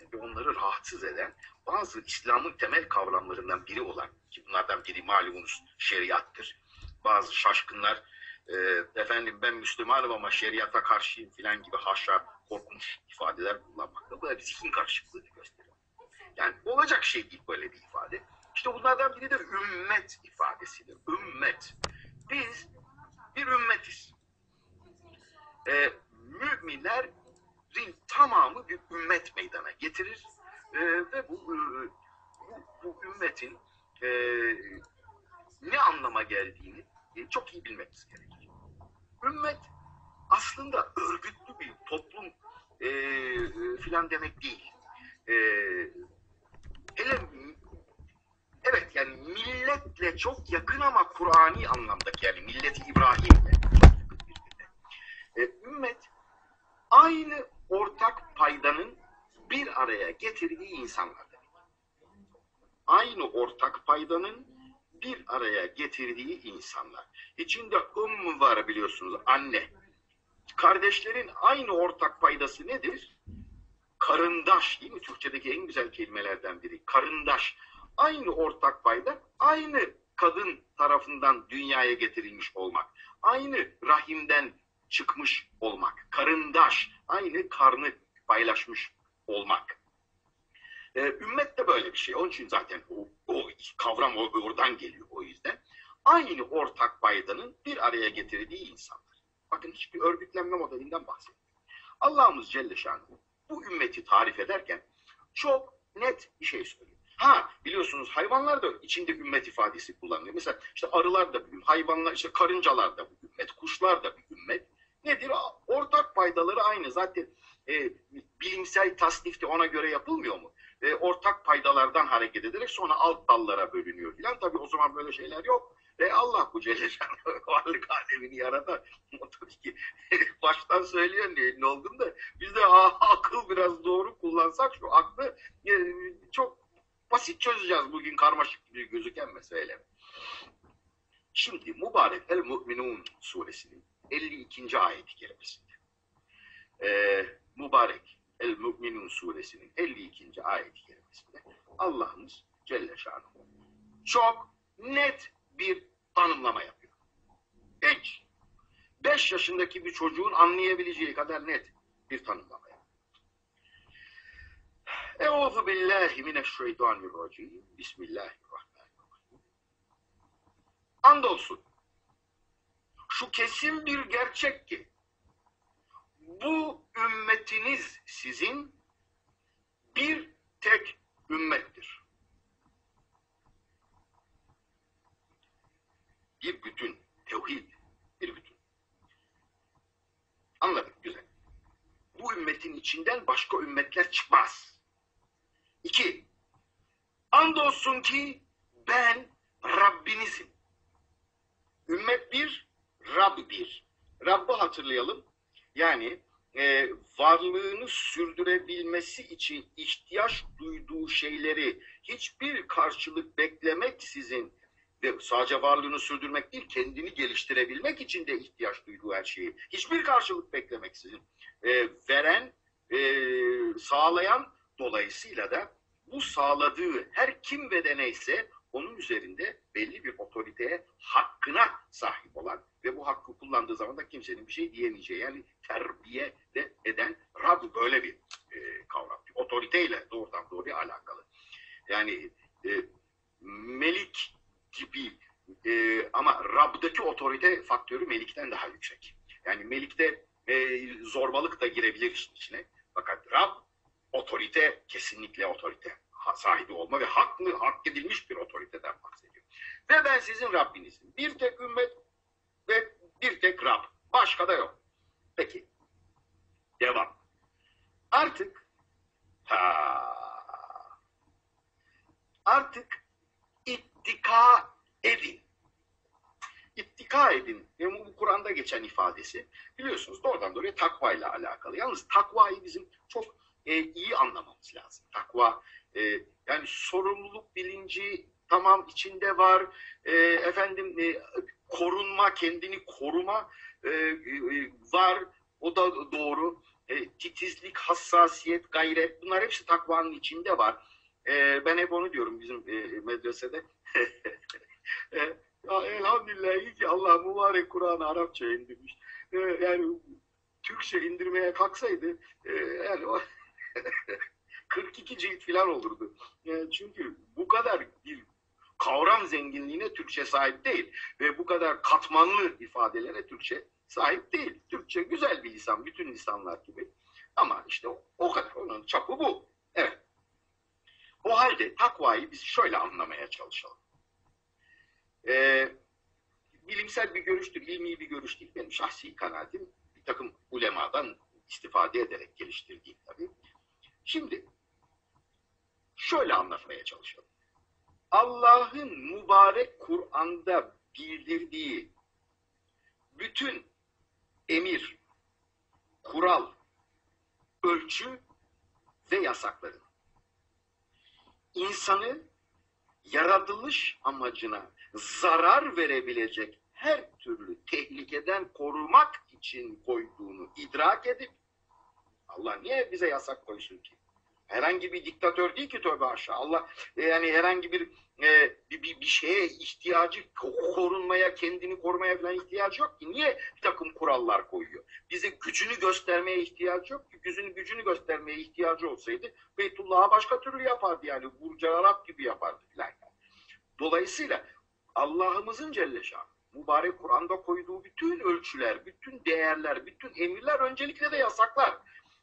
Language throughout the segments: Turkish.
ve onları rahatsız eden bazı İslam'ın temel kavramlarından biri olan, ki bunlardan biri malumunuz şeriattır. Bazı şaşkınlar efendim ben Müslümanım ama şeriata karşıyım filan gibi haşa korkunç ifadeler kullanmakta. Bu da bir zihin karışıklığını gösteriyor. Yani olacak şey değil böyle bir ifade. İşte bunlardan biri de ümmet ifadesidir. Ümmet. Biz bir ümmetiz. Müminlerin tamamı bir ümmet meydana getirir ve bu ümmetin ne anlama geldiğini çok iyi bilmemiz gerekir. Ümmet aslında örgütlü bir toplum filan demek değil. Hele evet yani milletle çok yakın ama Kur'ani anlamdaki yani milleti İbrahim'le çok yakın birbirine. Ümmet aynı ortak paydanın bir araya getirdiği insanlar demek. Aynı ortak paydanın bir araya getirdiği insanlar. İçinde var biliyorsunuz, anne. Kardeşlerin aynı ortak paydası nedir? Karındaş, değil mi? Türkçedeki en güzel kelimelerden biri. Karındaş. Aynı ortak payda, aynı kadın tarafından dünyaya getirilmiş olmak. Aynı rahimden çıkmış olmak. Karındaş. Aynı karnı paylaşmış olmak. Ümmet de böyle bir şey. Onun için zaten o kavram oradan geliyor o yüzden. Aynı ortak paydanın bir araya getirdiği insanlar. Bakın hiçbir örgütlenme modelinden bahsediyor. Allah'ımız Celle Şanuhu bu ümmeti tarif ederken çok net bir şey söylüyor. Ha biliyorsunuz hayvanlar da içinde ümmet ifadesi kullanılıyor. Mesela işte arılar da bir ümmet, hayvanlar işte karıncalar da bir ümmet, kuşlar da bir ümmet. Nedir? Ortak paydaları aynı. Zaten bilimsel tasnif de ona göre yapılmıyor mu? Ortak paydalardan hareket ederek sonra alt dallara bölünüyor filan. Tabii o zaman böyle şeyler yok. Ve Allah bu Celle Şanuhu varlık alemini yaratan. O tabii ki baştan söylüyor ne olduğunu da biz de akıl biraz doğru kullansak şu aklı çok basit çözeceğiz bugün karmaşık gibi gözüken mesele. Şimdi Mübarek El-Mu'minun suresinin 52. ayet-i kerimesinde Mübarek El-Mu'minun suresinin 52. ayet-i kerimesinde Allah'ımız Celle Şanuhu çok net bir tanımlama yapıyor. Hiç 5 yaşındaki bir çocuğun anlayabileceği kadar net bir tanımlama yapıyor. Euzu billahi mineşşeytanirracim. Bismillahirrahmanirrahim. Andolsun şu kesin bir gerçek ki bu ümmetiniz sizin bir tek ümmettir. Bir bütün, tevhid, bir bütün. Anladık, güzel. Bu ümmetin içinden başka ümmetler çıkmaz. 2. Andolsun ki ben Rabbinizim. Ümmet bir, Rab bir. Rabb'ı hatırlayalım. Yani varlığını sürdürebilmesi için ihtiyaç duyduğu şeyleri hiçbir karşılık beklemeksizin ve sadece varlığını sürdürmek değil, kendini geliştirebilmek için de ihtiyaç duyduğu her şeyi hiçbir karşılık beklemeksizin veren, sağlayan, dolayısıyla da bu sağladığı her kim ve de neyse onun üzerinde belli bir otoriteye, hakkına sahip olan ve bu hakkı kullandığı zaman da kimsenin bir şey diyemeyeceği, yani terbiye de eden Rab böyle bir kavram. Otoriteyle doğrudan doğruya alakalı. Yani melik gibi ama Rab'daki otorite faktörü melikten daha yüksek. Yani melikte zorbalık da girebilir işin içine. Fakat Rab otorite, kesinlikle otorite sahibi olma ve hak edilmiş bir otoriteden bahsediyor. Ve ben sizin Rabbinizim. Bir tek ümmet ve bir tek Rab. Başka da yok. Peki. Devam. Artık ittika edin. İttika edin. Bu Kur'an'da geçen ifadesi. Biliyorsunuz doğrudan doğruya takva ile alakalı. Yalnız takvayı bizim çok iyi anlamamız lazım. Takva yani sorumluluk bilinci tamam içinde var. Korunma, kendini koruma var. O da doğru. titizlik, hassasiyet, gayret, bunlar hepsi takvanın içinde var. Ben hep onu diyorum bizim medresede. Ya elhamdülillah iyi ki Allah mübarek Kur'an'ı Arapça indirmiş. Yani Türkçe indirmeye kalksaydı yani 42 cilt falan olurdu. Çünkü bu kadar bir kavram zenginliğine Türkçe sahip değil ve bu kadar katmanlı ifadelere Türkçe sahip değil. Türkçe güzel bir lisan, bütün lisanlar gibi. Ama işte o kadar, onun çapı bu. Evet. O halde takvayı biz şöyle anlamaya çalışalım. Bilimsel bir görüştür, ilmi bir görüş değil. Benim şahsi kanaatim bir takım ulemadan istifade ederek geliştirdiğim tabii. Şimdi şöyle anlatmaya çalışalım. Allah'ın mübarek Kur'an'da bildirdiği bütün emir, kural, ölçü ve yasakların insanı yaratılış amacına zarar verebilecek her türlü tehlikeden korumak için koyduğunu idrak edip, Allah niye bize yasak koysun ki? Herhangi bir diktatör değil ki, tövbe aşağı. Allah yani herhangi bir şeye ihtiyacı, korunmaya, kendini korumaya falan ihtiyacı yok ki. Niye bir takım kurallar koyuyor? Bize gücünü göstermeye ihtiyacı yok ki. Gücünü göstermeye ihtiyacı olsaydı Beytullah'a başka türlü yapardı yani. Burcu Arap gibi yapardı falan. Dolayısıyla Allah'ımızın Celle Şanı mübarek Kur'an'da koyduğu bütün ölçüler, bütün değerler, bütün emirler, öncelikle de yasaklar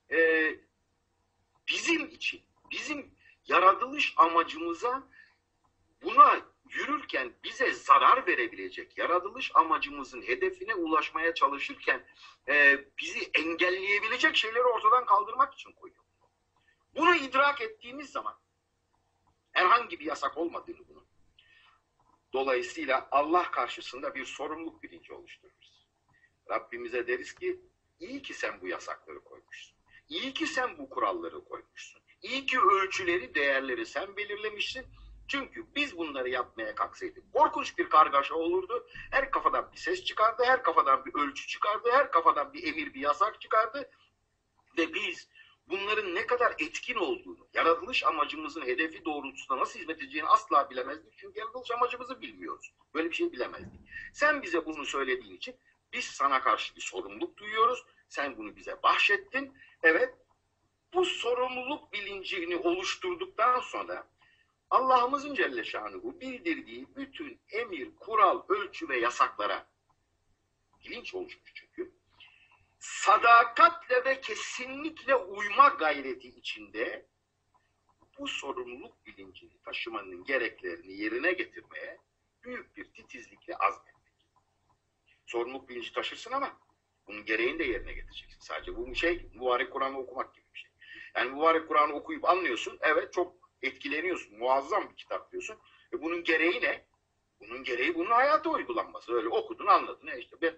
bizim için, bizim yaratılış amacımıza, buna yürürken bize zarar verebilecek, yaratılış amacımızın hedefine ulaşmaya çalışırken bizi engelleyebilecek şeyleri ortadan kaldırmak için koyuyor. Bunu idrak ettiğimiz zaman herhangi bir yasak olmadığını bunun, dolayısıyla Allah karşısında bir sorumluluk bilinci oluştururuz. Rabbimize deriz ki iyi ki sen bu yasakları koymuşsun. İyi ki sen bu kuralları koymuşsun. İyi ki ölçüleri, değerleri sen belirlemişsin. Çünkü biz bunları yapmaya kalksaydık korkunç bir kargaşa olurdu. Her kafadan bir ses çıkardı, her kafadan bir ölçü çıkardı, her kafadan bir emir, bir yasak çıkardı. Ve biz bunların ne kadar etkin olduğunu, yaratılış amacımızın hedefi doğrultusunda nasıl hizmet edeceğini asla bilemezdik. Çünkü yaratılış amacımızı bilmiyoruz. Böyle bir şey bilemezdik. Sen bize bunu söylediğin için biz sana karşı bir sorumluluk duyuyoruz. Sen bunu bize bahşettin. Evet, bu sorumluluk bilincini oluşturduktan sonra Allah'ımızın Celle Şanuhu bildirdiği bütün emir, kural, ölçü ve yasaklara bilinç oluşmuş çünkü. Sadakatle ve kesinlikle uyma gayreti içinde bu sorumluluk bilincini taşımanın gereklerini yerine getirmeye büyük bir titizlikle azmetmek. Sorumluluk bilinci taşırsın ama bunun gereğini de yerine getireceksin. Sadece bu mübarek Kur'an'ı okumak gibi bir şey. Yani mübarek Kur'an'ı okuyup anlıyorsun. Evet, çok etkileniyorsun. Muazzam bir kitap diyorsun. Bunun gereği ne? Bunun gereği bunun hayata uygulanması. Öyle okudun, anladın. İşte ben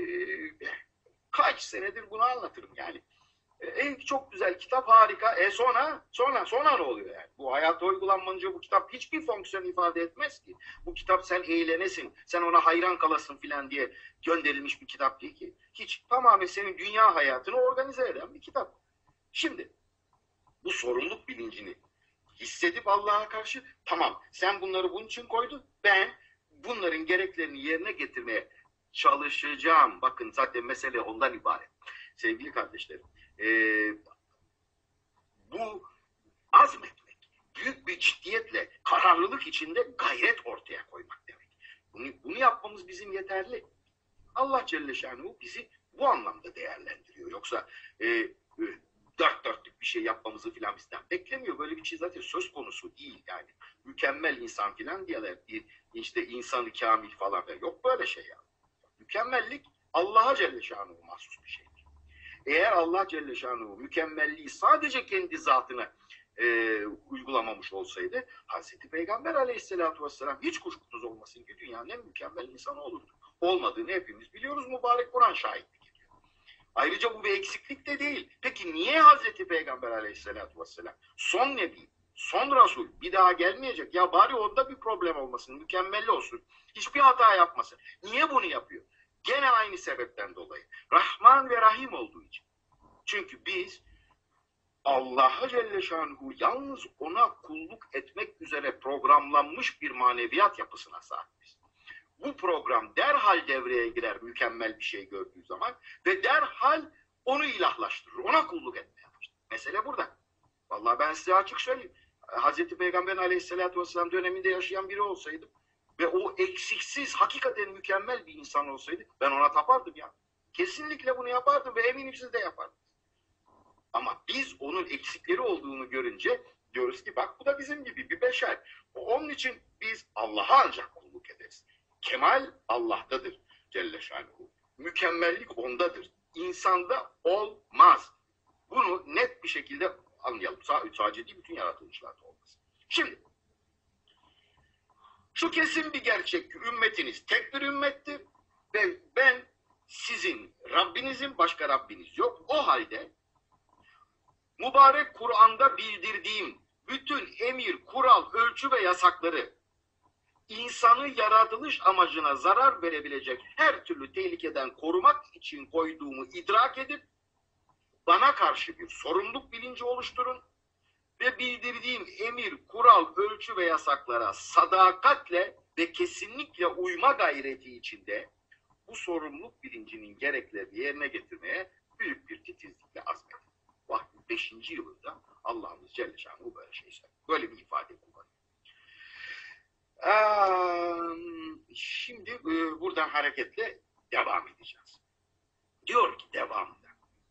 kaç senedir bunu anlatırım yani. Çok güzel kitap, harika. Sonra ne oluyor yani? Bu hayata uygulanmanınca bu kitap hiçbir fonksiyon ifade etmez ki. Bu kitap sen eğlenesin, sen ona hayran kalasın filan diye gönderilmiş bir kitap değil ki. Hiç, tamamen senin dünya hayatını organize eden bir kitap. Şimdi bu sorumluluk bilincini hissedip Allah'a karşı, tamam sen bunları bunun için koydun, ben bunların gereklerini yerine getirmeye çalışacağım. Bakın zaten mesele ondan ibaret. Sevgili kardeşlerim, bu azmetmek, büyük bir ciddiyetle, kararlılık içinde gayret ortaya koymak demek. Bunu yapmamız bizim yeterli. Allah Celle Şanuhu bizi bu anlamda değerlendiriyor. Yoksa dört dörtlük bir şey yapmamızı filan bizden beklemiyor. Böyle bir şey zaten söz konusu değil yani. Mükemmel insan filan diyorlar. İşte insanı kamil falan. Yok böyle şey ya. Mükemmellik Allah'a Celle Şanuhu mahsus bir şeydir. Eğer Allah Celle Şanuhu mükemmelliği sadece kendi zatına uygulamamış olsaydı, Hazreti Peygamber Aleyhisselatü Vesselam hiç kuşkusuz olmasın ki dünyanın en mükemmel insanı olurdu. Olmadığını hepimiz biliyoruz. Mübarek Kur'an şahitlik ediyor. Ayrıca bu bir eksiklik de değil. Peki niye Hazreti Peygamber Aleyhisselatü Vesselam son nebi, son Resul, bir daha gelmeyecek? Ya bari onda bir problem olmasın, mükemmel olsun, hiçbir hata yapmasın. Niye bunu yapıyor? Gene aynı sebepten dolayı. Rahman ve Rahim olduğu için. Çünkü biz Allah'a Celle Şanuhu yalnız ona kulluk etmek üzere programlanmış bir maneviyat yapısına sahibiz. Bu program derhal devreye girer mükemmel bir şey gördüğü zaman ve derhal onu ilahlaştırır, ona kulluk etmeye başlar. Mesele burada. Vallahi ben size açık söyleyeyim. Hazreti Peygamber Aleyhisselatü Vesselam döneminde yaşayan biri olsaydım ve o eksiksiz, hakikaten mükemmel bir insan olsaydı ben ona tapardım ya. Kesinlikle bunu yapardım ve eminim siz de yapardınız. Ama biz onun eksikleri olduğunu görünce diyoruz ki bak bu da bizim gibi bir beşer. Onun için biz Allah'a ancak kulluk ederiz. Kemal Allah'tadır Celle Şanuhu. Mükemmellik ondadır. İnsanda olmaz. Bunu net bir şekilde anlayalım. Sadece değil, bütün yaratılışlarda olmaz. Şimdi şu kesin bir gerçek ki ümmetiniz tek bir ümmettir ve ben sizin Rabbinizim, başka Rabbiniz yok. O halde mübarek Kur'an'da bildirdiğim bütün emir, kural, ölçü ve yasakları insanı yaratılış amacına zarar verebilecek her türlü tehlikeden korumak için koyduğumu idrak edip bana karşı bir sorumluluk bilinci oluşturun ve bildirdiğim emir, kural, ölçü ve yasaklara sadakatle ve kesinlikle uyma gayreti içinde bu sorumluluk bilincinin gereklerini yerine getirmeye büyük bir titizlikle azmedin. Vahyin 5. yılında Allah'ımız Celle Şanuhu böyle şey söyledi. Böyle bir ifade kullanıyor. Şimdi buradan hareketle devam edeceğiz. Diyor ki devamında.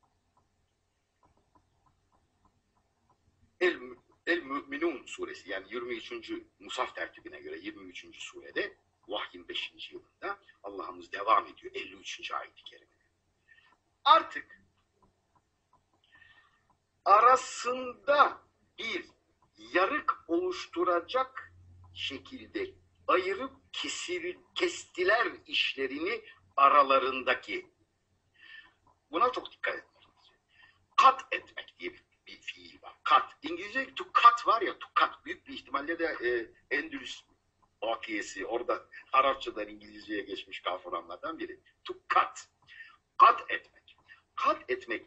El-Mü'minun suresi yani 23. Musaf tertibine göre 23. surede vahyin 5. yılında Allah'ımız devam ediyor 53. ayet-i kerimede. Artık arasında bir yarık oluşturacak şekilde ayırıp kestiler işlerini aralarındaki. Buna çok dikkat etmek. Kat etmek diye bir fiil var. Kat. İngilizce to cut var ya, to cut. Büyük bir ihtimalle de Endülüs vakiyesi orada Arapçadan İngilizceye geçmiş kavramlardan biri. To cut. Kat etmek. Kat etmek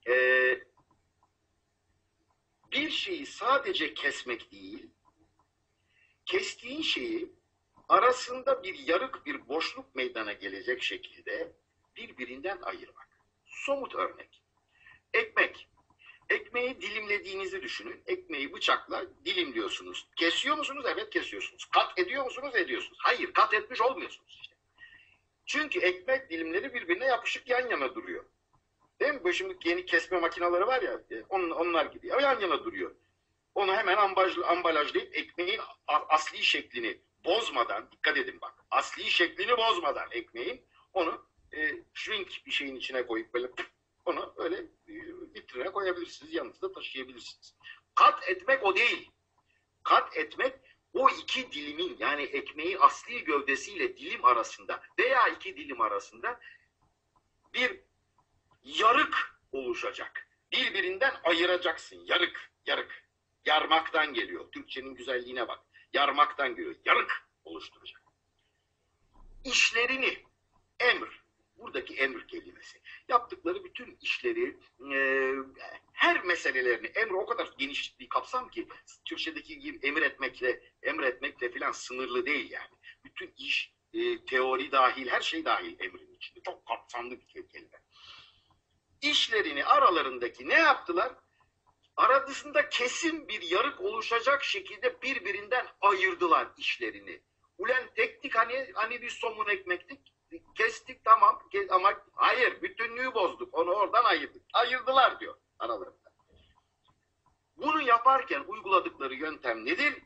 bir şeyi sadece kesmek değil, kestiğin şeyi arasında bir yarık, bir boşluk meydana gelecek şekilde birbirinden ayırmak. Somut örnek. Ekmek. Ekmeği dilimlediğinizi düşünün. Ekmeği bıçakla dilimliyorsunuz. Kesiyor musunuz? Evet kesiyorsunuz. Kat ediyor musunuz? Ediyorsunuz. Hayır, kat etmiş olmuyorsunuz işte. Çünkü ekmek dilimleri birbirine yapışık yan yana duruyor. Değil mi? Bu şimdi yeni kesme makineleri var ya, onlar gibi. Yan yana duruyor. Onu hemen ambalajlayıp ekmeğin asli şeklini bozmadan, dikkat edin bak, asli şeklini bozmadan ekmeğin onu shrink bir şeyin içine koyup böyle onu öyle vitrine koyabilirsiniz, yanınızda taşıyabilirsiniz. Kat etmek o değil. Kat etmek o iki dilimin yani ekmeği asli gövdesiyle dilim arasında veya iki dilim arasında bir yarık oluşacak. Birbirinden ayıracaksın. Yarık, yarık. Yarmaktan geliyor. Türkçenin güzelliğine bak. Yarmaktan geliyor. Yarık oluşturacak. İşlerini, emir. Buradaki emir kelimesi. Yaptıkları bütün işleri, her meselelerini, emir o kadar geniş bir kapsam ki Türkçedeki gibi emretmekle filan sınırlı değil yani. Bütün iş, teori dahil, her şey dahil emrin içinde. Çok kapsamlı bir kelime. İşlerini aralarındaki ne yaptılar? Arasında kesin bir yarık oluşacak şekilde birbirinden ayırdılar işlerini. Ulen tektik hani bir somun ekmektik. Kestik tamam ama hayır bütünlüğü bozduk. Onu oradan ayırdık. Ayırdılar diyor aralarında. Bunu yaparken uyguladıkları yöntem nedir?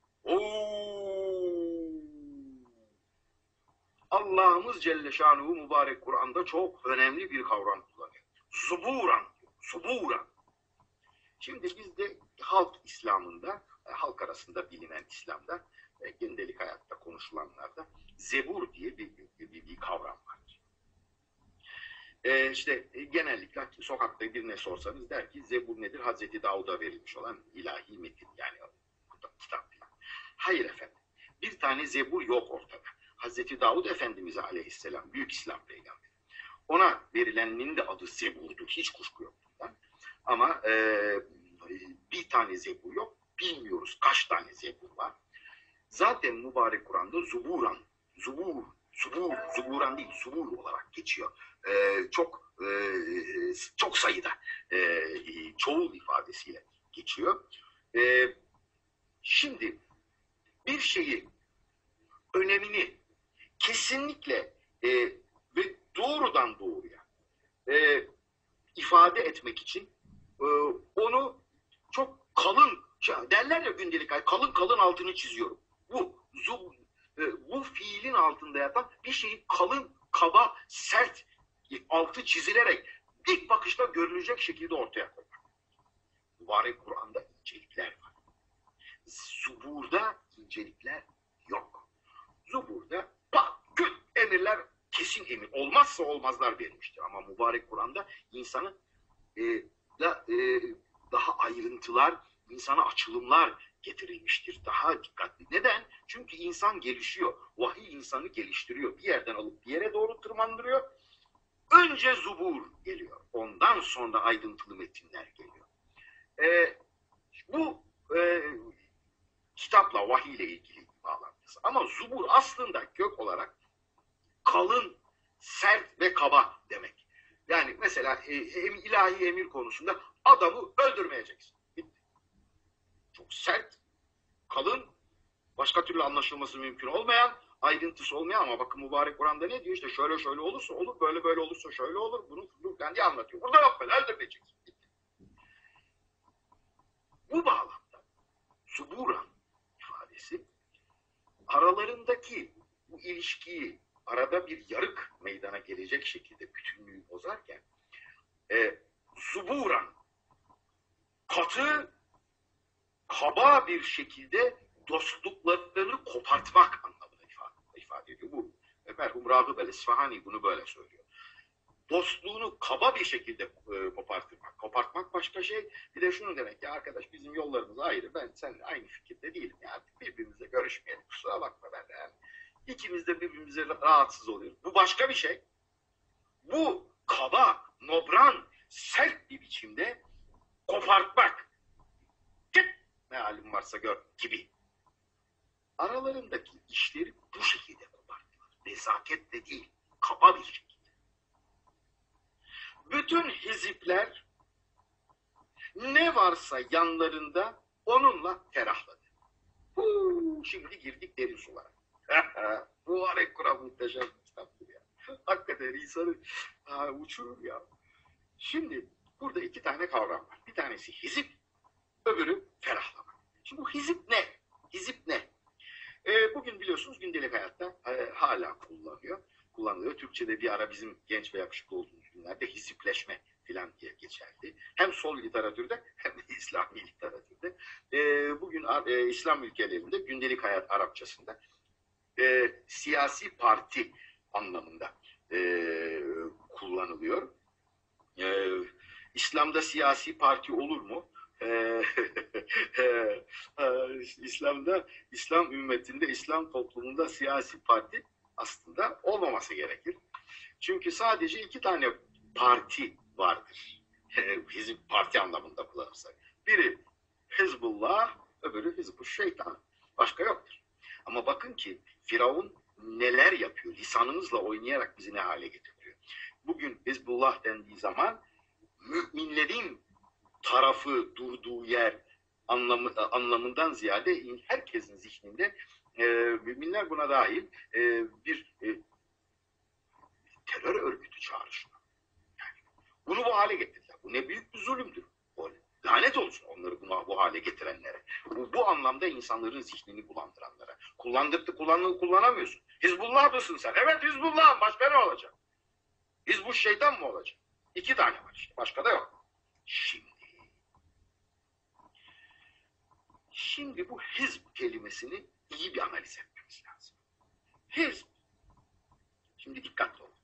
Allah'ımız Celle Şanuhu mübarek Kur'an'da çok önemli bir kavram kullanıyor. Zuburan. Zuburan. Şimdi bizde halk İslam'ında, halk arasında bilinen İslam'da, gündelik hayatta konuşulanlarda zebur diye bir kavram var. İşte genellikle sokakta birine sorsanız der ki zebur nedir? Hazreti Davud'a verilmiş olan ilahi metin yani kitap. Hayır efendim. Bir tane zebur yok ortada. Hazreti Davud Efendimiz Aleyhisselam büyük İslam peygamberi. Ona verilenin de adı zeburdur. Hiç kuşku yok. Ama bir tane zebur yok. Bilmiyoruz kaç tane zebur var. Zaten mübarek Kur'an'da zuburan değil, zubur olarak geçiyor. Çok sayıda çoğul ifadesiyle geçiyor. Şimdi bir şeyi önemini kesinlikle ve doğrudan doğruya ifade etmek için onu çok kalın derler ya gündelik kalın kalın altını çiziyorum. Bu fiilin altında yatan bir şeyi kalın, kaba, sert altı çizilerek ilk bakışta görülecek şekilde ortaya koymak. Mübarek Kur'an'da incelikler var. Zubur'da incelikler yok. Zubur'da küt emirler kesin emir. Olmazsa olmazlar verilmiştir. Ama mübarek Kur'an'da insanı daha ayrıntılar, insana açılımlar getirilmiştir. Daha dikkatli. Neden? Çünkü insan gelişiyor. Vahiy insanı geliştiriyor. Bir yerden alıp bir yere doğru tırmandırıyor. Önce zubur geliyor. Ondan sonra ayrıntılı metinler geliyor. Bu kitapla, vahiy ile ilgili bağlantısı. Ama zubur aslında kök olarak kalın, sert ve kaba demek. Yani mesela ilahi emir konusunda adamı öldürmeyeceksin. Bitti. Çok sert, kalın, başka türlü anlaşılması mümkün olmayan, ayrıntısı olmayan ama bakın mübarek Kur'an'da ne diyor? İşte şöyle şöyle olursa olur, böyle böyle olursa şöyle olur, bunu kendi anlatıyor. Burada yok böyle, öldürmeyeceksin. Bitti. Bu bağlamda zuburan ifadesi aralarındaki bu ilişkiyi arada bir yarık meydana gelecek şekilde bütünlüğü bozarken zuburan katı, kaba bir şekilde dostluklarını kopartmak anlamına ifade ediyor. Bu merhum Ragıb el-İsfahani bunu böyle söylüyor. Dostluğunu kaba bir şekilde kopartmak. Kopartmak başka şey. Bir de şunu demek ya arkadaş bizim yollarımız ayrı. Ben seninle aynı fikirde değilim. Yani birbirimizle görüşmeyelim. Kusura bakma ben de yani. İkimiz de birbirimize rahatsız oluyoruz. Bu başka bir şey. Bu kaba, nobran, sert bir biçimde kopartmak. Git ne halin varsa gör gibi. Aralarındaki işleri bu şekilde koparttılar. Nezaketle değil, kaba bir şekilde. Bütün hizipler ne varsa yanlarında onunla ferahladı. Şimdi girdik derin sulara. Mübarek Kur'an muhteşem bir kitaptır ya. Hakikaten insanı uçurur ya. Şimdi burada iki tane kavram var. Bir tanesi hizip, öbürü ferahlama. Şimdi bu hizip ne? Hizip ne? Bugün biliyorsunuz gündelik hayatta hala kullanılıyor. Türkçe'de bir ara bizim genç ve yakışıklı olduğumuz günlerde hizipleşme filan diye geçerli. Hem sol literatürde hem de İslami literatürde. Bugün İslam ülkelerinde gündelik hayat Arapçasında siyasi parti anlamında kullanılıyor. İslam'da siyasi parti olur mu? İslam'da, İslam ümmetinde, İslam toplumunda siyasi parti aslında olmaması gerekir. Çünkü sadece iki tane parti vardır. Hizip parti anlamında kullanırsak. Biri Hizbullah, öbürü Hizbuş-Şeytan. Başka yoktur. Ama bakın ki Firavun neler yapıyor? Lisanımızla oynayarak bizi ne hale getiriyor? Bugün Hizbullah dendiği zaman müminlerin tarafı durduğu yer anlamından ziyade herkesin zihninde müminler buna dahil bir terör örgütü çağrışıyor. Yani bunu bu hale getirdiler. Bu ne büyük bir zulümdür. Lanet olsun onları bu hale getirenlere. Bu anlamda insanların zihnini bulandıranlara. Kullanamıyorsun. Hizbullah mısın sen? Evet Hizbullah'ım. Başka ne olacak? Hizbuş şeytan mı olacak? İki tane var işte. Başka da yok. Şimdi bu hizb kelimesini iyi bir analiz etmemiz lazım. Hizb, şimdi dikkatli olun.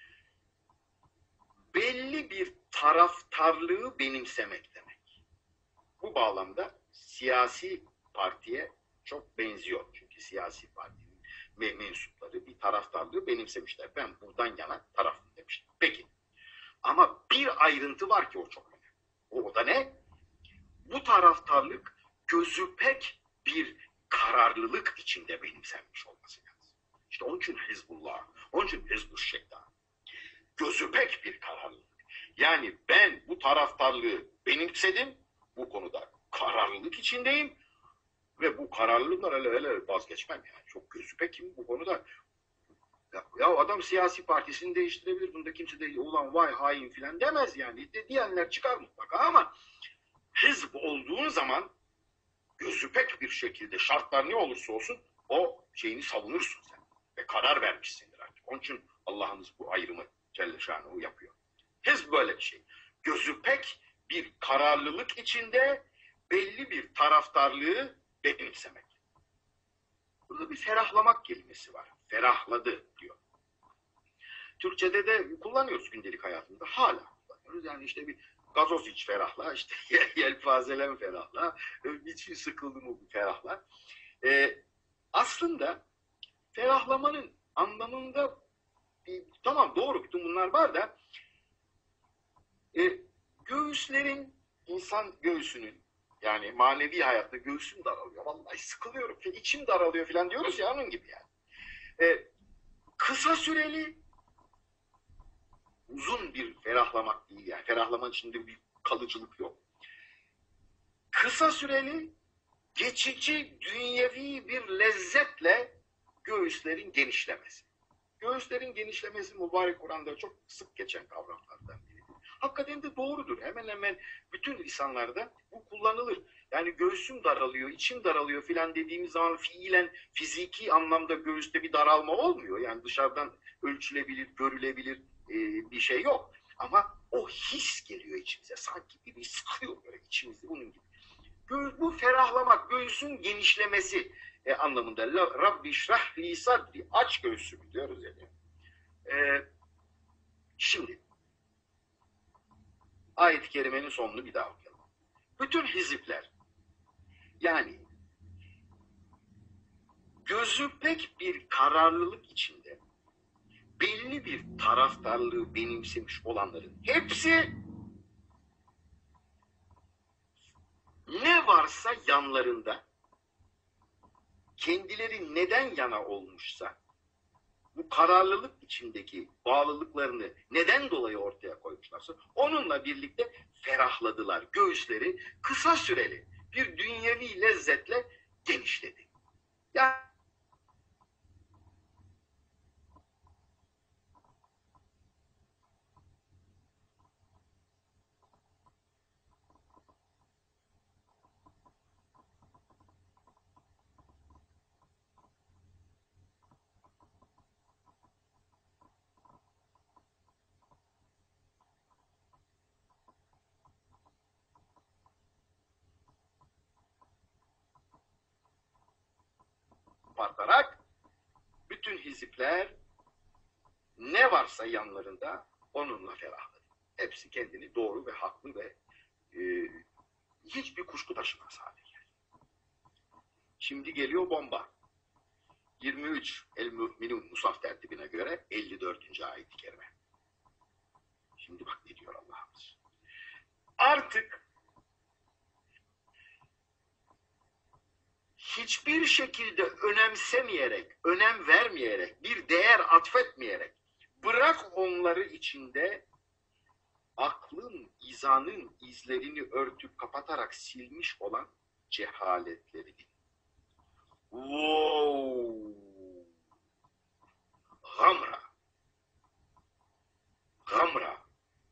Belli bir taraftarlığı benimsemek demek. Bu bağlamda siyasi partiye çok benziyor. Çünkü siyasi partinin mensupları bir taraftarlığı benimsemişler. Ben buradan yana tarafım demiştim. Peki. Ama bir ayrıntı var ki o çok önemli. O da ne? Bu taraftarlık gözü pek bir kararlılık içinde benimsenmiş olması lazım. İşte onun için Hizbullah, onun için Hizbul Şeytan. Gözü pek bir kararlılık. Yani ben bu taraftarlığı benimsedim, bu konuda kararlılık içindeyim ve bu kararlılığımdan öyle vazgeçmem yani. Çok gözü pekim bu konuda. Ya adam siyasi partisini değiştirebilir. Bunda kimse de ulan vay hain filan demez yani. Diyenler çıkar mutlaka ama hizb olduğun zaman gözü pek bir şekilde şartlar ne olursa olsun o şeyini savunursun sen. Ve karar vermişsindir artık. Onun için Allah'ımız bu ayrımı Celle Şanuhu yapıyor. Hizb böyle bir şey. Gözü pek bir kararlılık içinde belli bir taraftarlığı benimsemek. Burada bir ferahlamak kelimesi var. Ferahladı diyor. Türkçe'de de kullanıyoruz gündelik hayatımızda. Hala kullanıyoruz. Yani işte bir gazoz iç ferahla, işte yelpazelen ferahla, için sıkıldım o ferahla. Aslında ferahlamanın anlamında tamam doğru bütün bunlar var da göğüslerin, insan göğsünün yani manevi hayatta göğsüm daralıyor. Vallahi sıkılıyorum, içim daralıyor falan diyoruz ya onun gibi yani. Kısa süreli uzun bir ferahlamak değil yani. Ferahlamanın içinde bir kalıcılık yok. Kısa süreli geçici dünyevi bir lezzetle göğüslerin genişlemesi. Göğüslerin genişlemesi mübarek Kur'an'da çok sık geçen kavramlardan biri. Hakikaten de doğrudur. Hemen hemen bütün lisanlarda bu kullanılır. Yani göğsüm daralıyor, içim daralıyor filan dediğimiz zaman fiilen, fiziki anlamda göğüste bir daralma olmuyor. Yani dışarıdan ölçülebilir, görülebilir bir şey yok. Ama o his geliyor içimize. Sanki bir sıkıyor böyle içimizde bunun gibi. Bu ferahlamak, göğsün genişlemesi anlamında. Rabbi şrah li sadri, aç göğsümü diyoruz yani. Şimdi ayet-i kerimenin sonunu bir daha okuyalım. Bütün hizipler yani gözü pek bir kararlılık içinde belli bir taraftarlığı benimsemiş olanların hepsi ne varsa yanlarında kendileri neden yana olmuşsa bu kararlılık içindeki bağlılıklarını neden dolayı ortaya koymuşlarsa onunla birlikte ferahladılar. Göğüsleri kısa süreli bir dünyevi lezzetle genişledi. Yani artarak bütün hizipler ne varsa yanlarında onunla ferahladı. Hepsi kendini doğru ve haklı ve hiçbir kuşku taşımaz hale geldi. Şimdi geliyor bomba. 23 El-Mü'minun Musaf tertibine göre 54. ayet-i kerime. Şimdi bak ne diyor Allah'ımız. Artık hiçbir şekilde önemsemeyerek, önem vermeyerek, bir değer atfetmeyerek bırak onları içinde aklın, izanın izlerini örtüp kapatarak silmiş olan cehaletleri. Wow! Gamra. Gamra.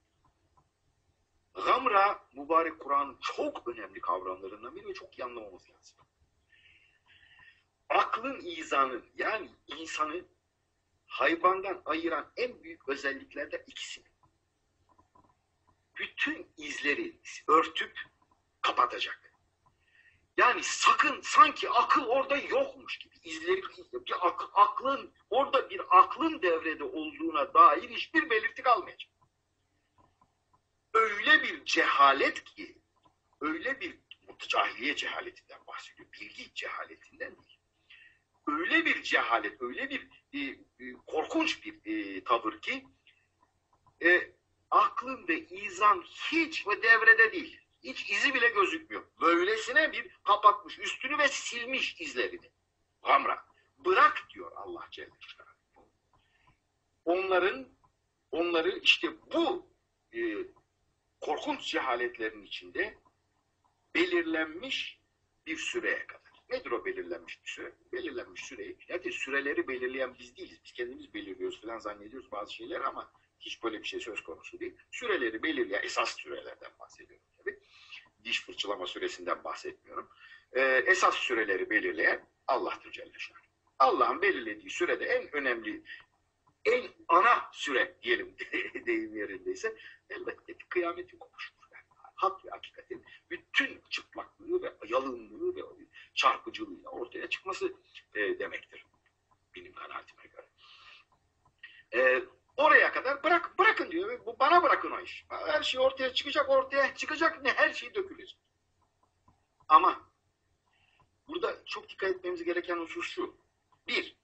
Gamra mübarek Kur'an'ın çok önemli kavramlarından biri ve çok iyi anlamamız lazım. Aklın izanın yani insanı hayvandan ayıran en büyük özelliklerden ikisi. Bütün izleri örtüp kapatacak. Yani sakın sanki akıl orada yokmuş gibi izleri bir aklın orada bir aklın devrede olduğuna dair hiçbir belirti kalmayacak. Öyle bir cehalet ki öyle bir cahiliye cehaletinden bahsediyor. Bilgi cehaletinden değil. Öyle bir cehalet, öyle bir korkunç bir tavır ki aklın ve izan hiç ve devrede değil. Hiç izi bile gözükmüyor. Böylesine bir kapatmış üstünü ve silmiş izlerini. Gamra. Bırak diyor Allah Celle Celaluhu. Onları işte bu korkunç cehaletlerin içinde belirlenmiş bir süreye kadar. Nedir o belirlenmiş bir süre? Belirlenmiş süreyi. Yani süreleri belirleyen biz değiliz. Biz kendimiz belirliyoruz falan zannediyoruz bazı şeyler ama hiç böyle bir şey söz konusu değil. Süreleri belirleyen esas sürelerden bahsediyorum tabii. Diş fırçalama süresinden bahsetmiyorum. Esas süreleri belirleyen Allah'tır Celle Şanlı. Allah'ın belirlediği sürede en önemli, en ana süre diyelim deyim yerindeyse elbette kıyametin kopuşudur. Yani hak ve hakikatin bütün çıplaklığı ve yalınlığı ve çarpıcılığıyla ortaya çıkması demektir. Benim kanaatime göre. Oraya kadar bırakın diyor. Bu bana bırakın o iş. Her şey ortaya çıkacak ne her şey dökülecek. Ama burada çok dikkat etmemiz gereken husus şu. Bir,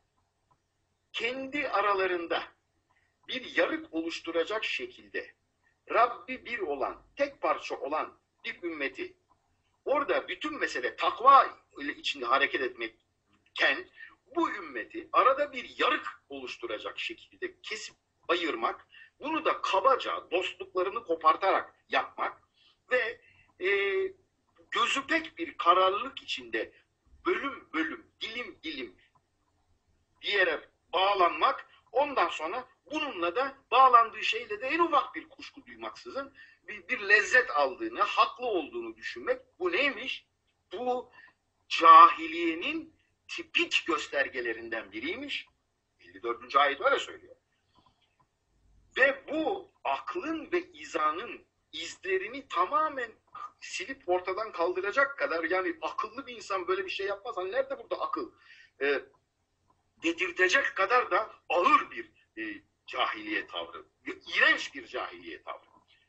kendi aralarında bir yarık oluşturacak şekilde Rabbi bir olan, tek parça olan bir ümmeti orada bütün mesele takva ile içinde hareket etmekken bu ümmeti arada bir yarık oluşturacak şekilde kesip ayırmak, bunu da kabaca dostluklarını kopartarak yapmak ve gözü pek bir kararlılık içinde bölüm bölüm, dilim dilim bir yere bağlanmak, ondan sonra bununla da bağlandığı şeyle de en ufak bir kuşku duymaksızın bir lezzet aldığını, haklı olduğunu düşünmek. Bu neymiş? Bu cahiliyenin tipik göstergelerinden biriymiş. 54. ayet öyle söylüyor. Ve bu aklın ve izanın izlerini tamamen silip ortadan kaldıracak kadar, yani akıllı bir insan böyle bir şey yapmaz. Hani nerede burada akıl? Dedirtecek kadar da ağır bir cahiliye tavrı. İğrenç bir cahiliye tavrı.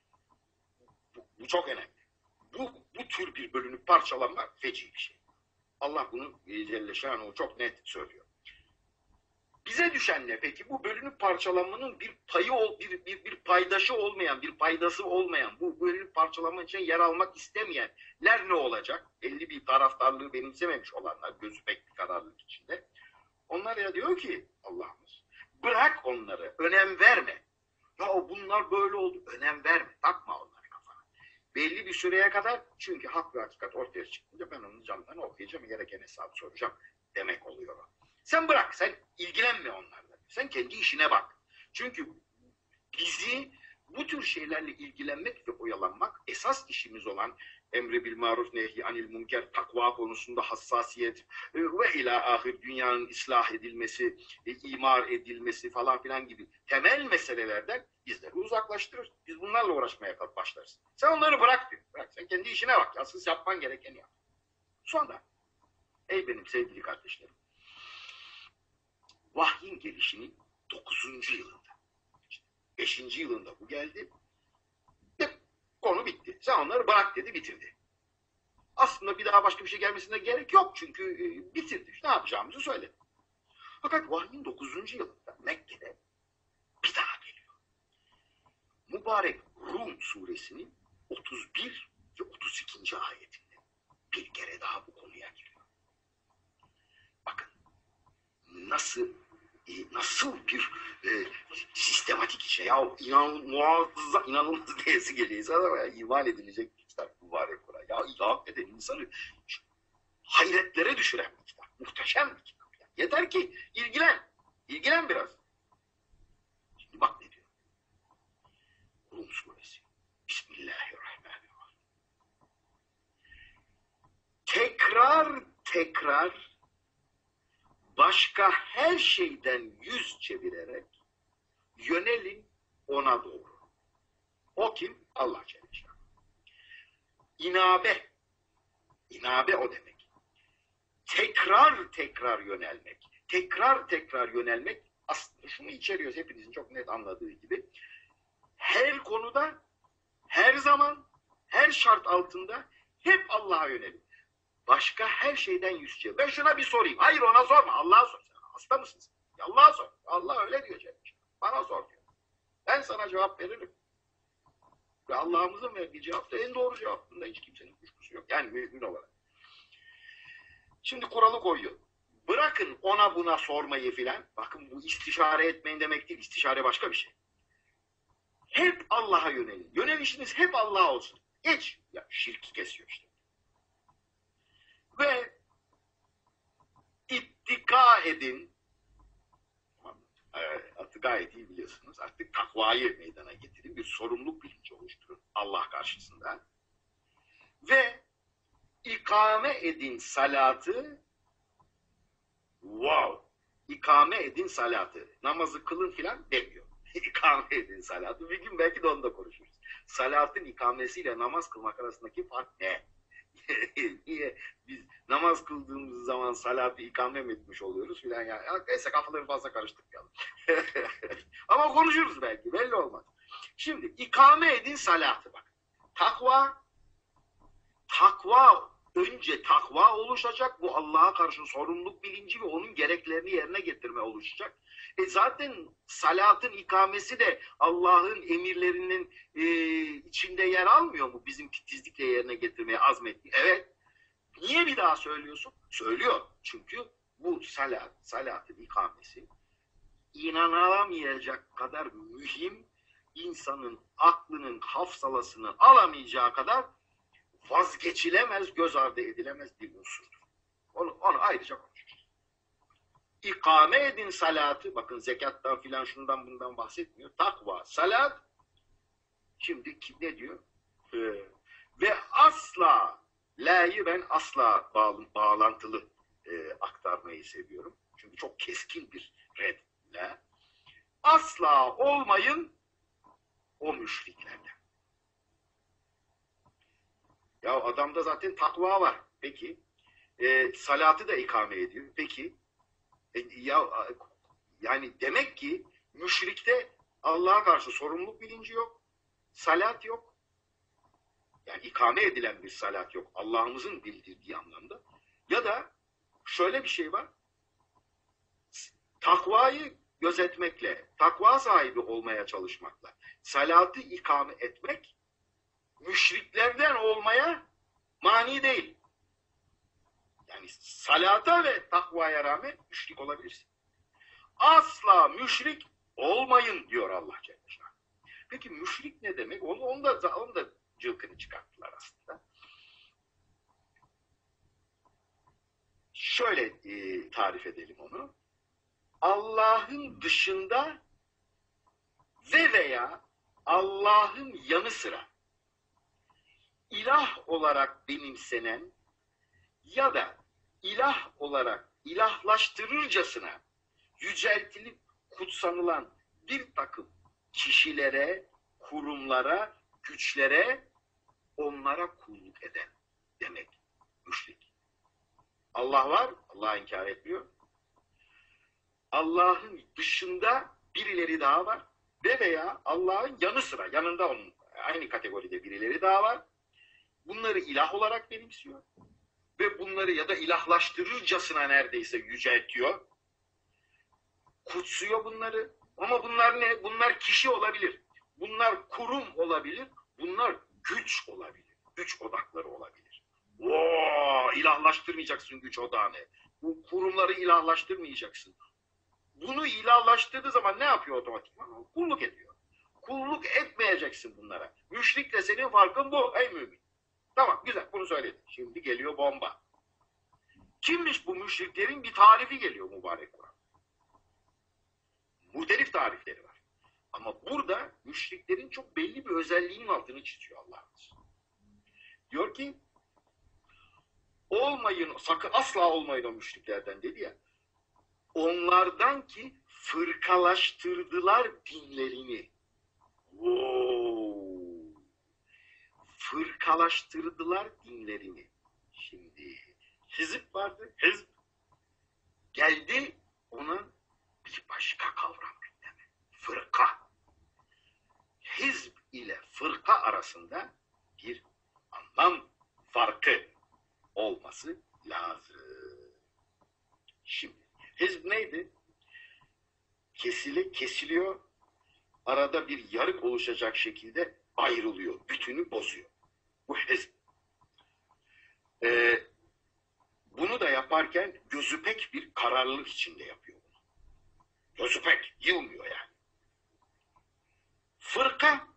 Bu çok önemli. Bu tür bir bölünüp parçalanma feci bir şey. Allah bunu Celle Şanuhu çok net söylüyor. Bize düşen ne peki? Bu bölünüp parçalanmanın bir payı bir paydaşı olmayan, bir paydası olmayan, bu bölünüp parçalanma için yer almak istemeyenler ne olacak? Belli bir taraftarlığı benimsememiş olanlar, gözü pek bir kararlılık içinde. Onlar ya diyor ki Allah'ımız, bırak onları, önem verme. Ya bunlar böyle oldu, önem verme, takma onları kafana. Belli bir süreye kadar, çünkü hak ve hakikat ortaya çıkınca ben onun canından okuyacağım, gereken hesabı soracağım demek oluyor. Sen bırak, sen ilgilenme onlarla. Sen kendi işine bak. Çünkü bizi bu tür şeylerle ilgilenmek ve oyalanmak esas işimiz olan emri bil maruf nehi anil münker, takva konusunda hassasiyet ve ila ahir dünyanın ıslah edilmesi, imar edilmesi falan filan gibi temel meselelerden bizleri uzaklaştırır. Biz bunlarla uğraşmaya başlarız. Sen onları bırak diyor. Bırak, sen kendi işine bak. Asıl yapman gerekeni yap. Sonra ey benim sevgili kardeşlerim, vahyin gelişinin 9. yılında, 5. yılında bu geldi. Konu bitti. Sen onları bırak dedi, bitirdi. Aslında bir daha başka bir şey gelmesine gerek yok. Çünkü bitirdi. Ne yapacağımızı söyledi. Fakat vahyin 9. yılında Mekke'de bir daha geliyor. Mübarek Rum suresinin 31 ve 32. ayetinde bir kere daha bu konuya giriyor. Bakın nasıl bir sistematik şey ya, inanılmaz diyesi geliyor insana, ya iman edilecek bir kitap mübarek Kur'an. Ya hakikaten insanı hayretlere düşüren bir kitap. Muhteşem bir kitap. Yani. Yeter ki ilgilen biraz. Şimdi bak ne diyor. Rum suresi. Bismillahirrahmanirrahim. Tekrar başka her şeyden yüz çevirerek yönelin ona doğru. O kim? Allah Celle Celaluhu. İnabe o demek. Tekrar yönelmek aslında şunu içeriyor, hepinizin çok net anladığı gibi. Her konuda, her zaman, her şart altında hep Allah'a yönelin. Başka her şeyden yüz çevir. Ben şuna bir sorayım. Hayır, ona sorma. Allah'a sor. Hasta mısın sen? Allah'a sor. Allah öyle diyor Cenab-ı. Bana sor diyor. Ben sana cevap veririm. Ve Allah'ımızın verdiği cevap da en doğru cevap. Bunda hiç kimsenin kuşkusu yok. Yani mümin olarak. Şimdi kuralı koyuyor. Bırakın ona buna sormayı filan. Bakın bu istişare etmeyin demek değil. İstişare başka bir şey. Hep Allah'a yönelin. Yönelişiniz hep Allah'a olsun. Hiç. Ya şirki kesiyor işte. Ve ittika edin. Artık gayet iyi biliyorsunuz. Artık takvayı meydana getirin. Bir sorumluluk bilinci oluşturun Allah karşısında. Ve ikame edin salatı. Wow! İkame edin salatı. Namazı kılın filan demiyor. İkame edin salatı. Bir gün belki de onu da konuşuruz. Salatın ikamesiyle namaz kılmak arasındaki fark ne? Niye biz namaz kıldığımız zaman salatı ikame mi etmiş oluyoruz filan ya. Neyse kafaları fazla karıştırmayalım. Ama konuşuruz belki. Belli olmaz. Şimdi ikame edin salatı bak. Takva önce takva oluşacak. Bu Allah'a karşı sorumluluk bilinci ve onun gereklerini yerine getirme oluşacak. Zaten salatın ikamesi de Allah'ın emirlerinin içinde yer almıyor mu? Bizim titizlikle yerine getirmeye azmettiği. Evet. Niye bir daha söylüyorsun? Söylüyor. Çünkü bu salatın ikamesi inanılamayacak kadar mühim, insanın aklının hafsalasını alamayacağı kadar vazgeçilemez, göz ardı edilemez bir unsurdur. Onu ayrıca konuşuruz. İkame edin salatı, bakın zekattan filan şundan bundan bahsetmiyor. Takva, salat, şimdi ne diyor? Ve asla, la'yı ben asla bağlantılı aktarmayı seviyorum. Çünkü çok keskin bir red. La. Asla olmayın o müşriklerden. Ya adamda zaten takva var. Peki. Salatı da ikame ediyor. Peki. Yani demek ki müşrikte Allah'a karşı sorumluluk bilinci yok. Salat yok. Yani ikame edilen bir salat yok. Allah'ımızın bildirdiği anlamda. Ya da şöyle bir şey var. Takvayı gözetmekle, takva sahibi olmaya çalışmakla, salatı ikame etmek müşriklerden olmaya mani değil. Yani salata ve takvaya rağmen müşrik olabilirsin. Asla müşrik olmayın diyor Allah Celle Şanlı. Peki müşrik ne demek? Onu da cılkını çıkarttılar aslında. Şöyle tarif edelim onu. Allah'ın dışında veya Allah'ın yanı sıra ilah olarak benimsenen ya da ilah olarak ilahlaştırırcasına yüceltilip kutsanılan bir takım kişilere, kurumlara, güçlere, onlara kulluk eden demek müşrik. Allah var, Allah inkar etmiyor. Allah'ın dışında birileri daha var veya Allah'ın yanı sıra, yanında onun aynı kategoride birileri daha var. Bunları ilah olarak benimsiyor ve bunları ya da ilahlaştırırcasına neredeyse yüceltiyor. Kutsuyor bunları. Ama bunlar ne? Bunlar kişi olabilir. Bunlar kurum olabilir. Bunlar güç olabilir. Güç odakları olabilir. İlahlaştırmayacaksın güç odağını. Bu kurumları ilahlaştırmayacaksın. Bunu ilahlaştırdığı zaman ne yapıyor otomatikman? Kulluk ediyor. Kulluk etmeyeceksin bunlara. Müşrikle senin farkın bu ey mümin. Tamam güzel bunu söyledim. Şimdi geliyor bomba. Kimmiş bu müşriklerin bir tarifi geliyor mübarek Kur'an. Muhtelif tarifleri var. Ama burada müşriklerin çok belli bir özelliğinin altını çiziyor Allah'ımız. Diyor ki olmayın, sakın asla olmayın o müşriklerden dedi ya. Onlardan ki fırkalaştırdılar dinlerini. Fırkalaştırdılar dinlerini. Şimdi hizip vardı. Hizip geldi ona bir başka kavram ekleme. Fırka. Hizb ile fırka arasında bir anlam farkı olması lazım. Şimdi hizb neydi? Kesiliyor. Arada bir yarık oluşacak şekilde ayrılıyor. bütünü bozuyor. Bu hizb. Bunu da yaparken gözüpek bir kararlılık içinde yapıyor bunu. Gözüpek, yılmıyor yani. Fırka,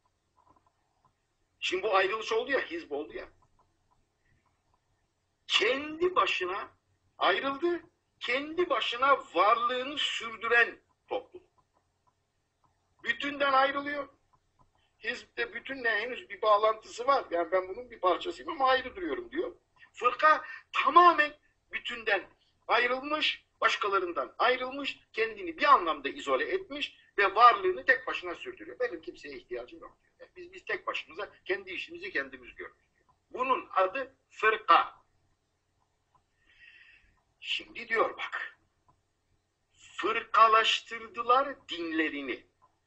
şimdi bu ayrılış oldu ya, hizb oldu ya. Kendi başına ayrıldı, kendi başına varlığını sürdüren topluluk. Bütünden ayrılıyor. Hizb'de bütünle henüz bir bağlantısı var. Yani ben bunun bir parçasıyım ama ayrı duruyorum diyor. Fırka tamamen bütünden ayrılmış, başkalarından ayrılmış, kendini bir anlamda izole etmiş ve varlığını tek başına sürdürüyor. Benim kimseye ihtiyacım yok diyor. Biz tek başımıza kendi işimizi kendimiz görürüz diyor. Bunun adı fırka. Şimdi diyor bak, fırkalaştırdılar dinlerini.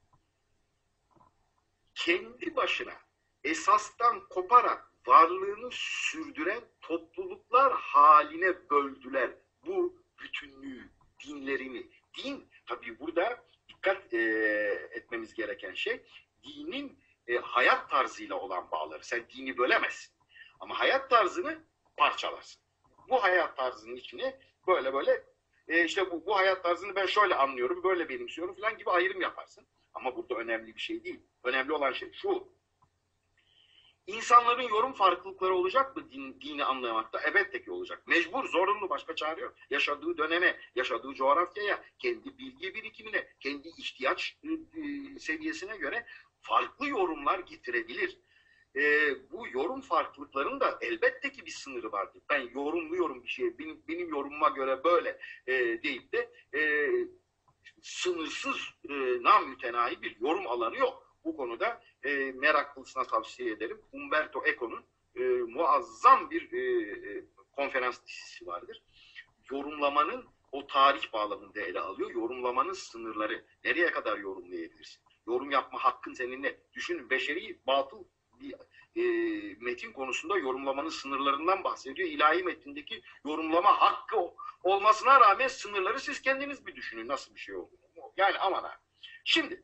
Kendi başına esastan koparak varlığını sürdüren topluluklar haline böldüler bu bütünlüğü, dinlerini. Din, tabii burada dikkat etmemiz gereken şey, dinin hayat tarzıyla olan bağları. Sen dini bölemezsin ama hayat tarzını parçalarsın. Bu hayat tarzının içine böyle işte bu hayat tarzını ben şöyle anlıyorum, böyle benimsiyorum falan gibi ayrım yaparsın. Ama burada önemli bir şey değil. Önemli olan şey şu. İnsanların yorum farklılıkları olacak mı dini anlamakta? Elbette ki olacak. Mecbur, zorunlu, başka çare yok. Yaşadığı döneme, yaşadığı coğrafyaya, kendi bilgi birikimine, kendi ihtiyaç seviyesine göre farklı yorumlar getirebilir. Bu yorum farklılıklarının da elbette ki bir sınırı vardır. Ben yorumluyorum bir şeyi, benim yorumuma göre böyle deyip de sınırsız namütenahi bir yorum alanı yok. Bu konuda meraklısına tavsiye ederim. Umberto Eco'nun muazzam bir konferans dizisi vardır. Yorumlamanın o tarih bağlamında ele alıyor. Yorumlamanın sınırları. Nereye kadar yorumlayabilirsin? Yorum yapma hakkın seninle. Düşünün, beşeri batıl bir metin konusunda yorumlamanın sınırlarından bahsediyor. İlahi metindeki yorumlama hakkı olmasına rağmen sınırları siz kendiniz bir düşünün nasıl bir şey olduğunu. Yani aman ha. Şimdi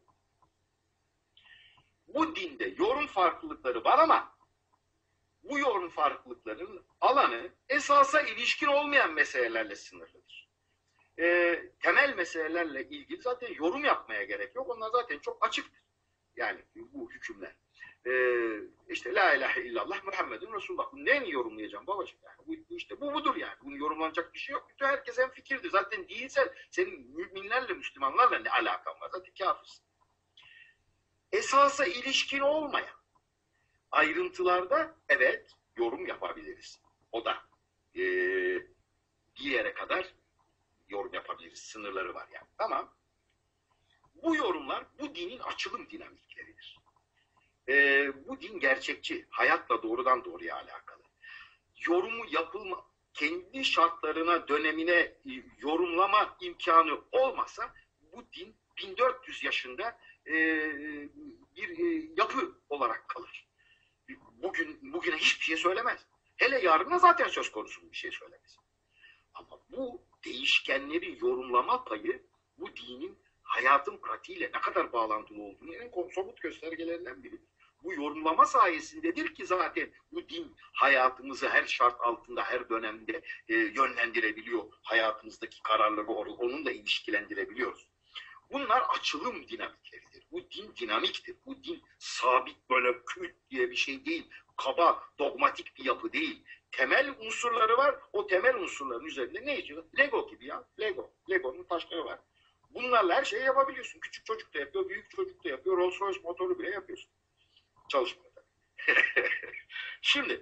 bu dinde yorum farklılıkları var ama bu yorum farklılıklarının alanı esasa ilişkin olmayan meselelerle sınırlıdır. Temel meselelerle ilgili zaten yorum yapmaya gerek yok. Onlar zaten çok açıktır. Yani bu hükümler. İşte la ilahe illallah Muhammedun Resulullah. Bunu neyle yorumlayacağım babacığım? Yani bu budur yani. Bunun yorumlanacak bir şey yok. Bütün herkes en fikirdir. Zaten değilse senin müminlerle, Müslümanlarla ne alakan var? Zaten kafirsin. Esasa ilişkin olmayan ayrıntılarda evet yorum yapabiliriz. O da bir yere kadar yorum yapabiliriz. Sınırları var yani. Tamam. Bu yorumlar bu dinin açılım dinamikleridir. Bu din gerçekçi, hayatla doğrudan doğruya alakalı. Yorumu kendi şartlarına, dönemine yorumlama imkanı olmasa bu din 1400 yaşında bir yapı olarak kalır. Bugüne hiçbir şey söylemez. Hele yarına zaten söz konusu bir şey söylemez. Ama bu değişkenleri yorumlama payı bu dinin hayatın pratiğiyle ne kadar bağlantılı olduğunu en somut göstergelerinden biri. Bu yorumlama sayesindedir ki zaten bu din hayatımızı her şart altında, her dönemde yönlendirebiliyor. Hayatımızdaki kararları onunla ilişkilendirebiliyoruz. Bunlar açılım dinamikleridir. Bu din dinamiktir. Bu din sabit böyle küt diye bir şey değil. Kaba, dogmatik bir yapı değil. Temel unsurları var. O temel unsurların üzerinde ne yazıyor? Lego gibi ya. Lego'nun taşları var. Bunlarla her şeyi yapabiliyorsun. Küçük çocuk da yapıyor, büyük çocuk da yapıyor. Rolls Royce motoru bile yapıyorsun. Çalışmıyor tabii. Şimdi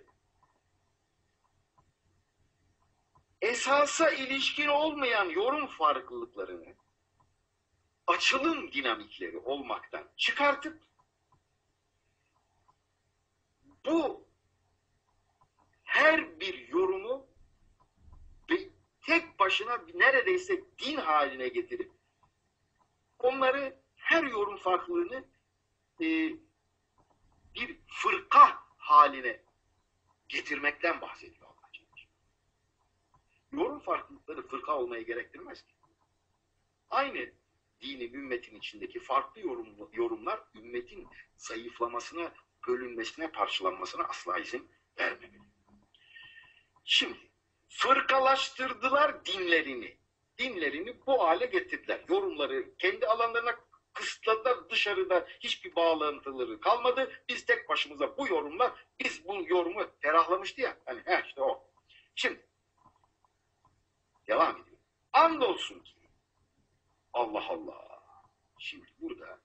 esasa ilişkin olmayan yorum farklılıklarını açılım dinamikleri olmaktan çıkartıp bu her bir yorumu tek başına neredeyse din haline getirip onları her yorum farklılığını bir fırka haline getirmekten bahsediyor Allah. Yorum farklılıkları fırka olmayı gerektirmez ki. Aynı dinin, ümmetin içindeki farklı yorumlar ümmetin zayıflamasına bölünmesine, parçalanmasına asla izin vermemeli. Şimdi fırkalaştırdılar dinlerini. Dinlerini bu hale getirdiler. Yorumları kendi alanlarına kısıtladılar. Dışarıda hiçbir bağlantıları kalmadı. Biz tek başımıza bu yorumlar, biz bu yorumu ferahlamıştı ya. Hani işte o. Şimdi devam ediyor. Andolsun ki Allah Allah. Şimdi burada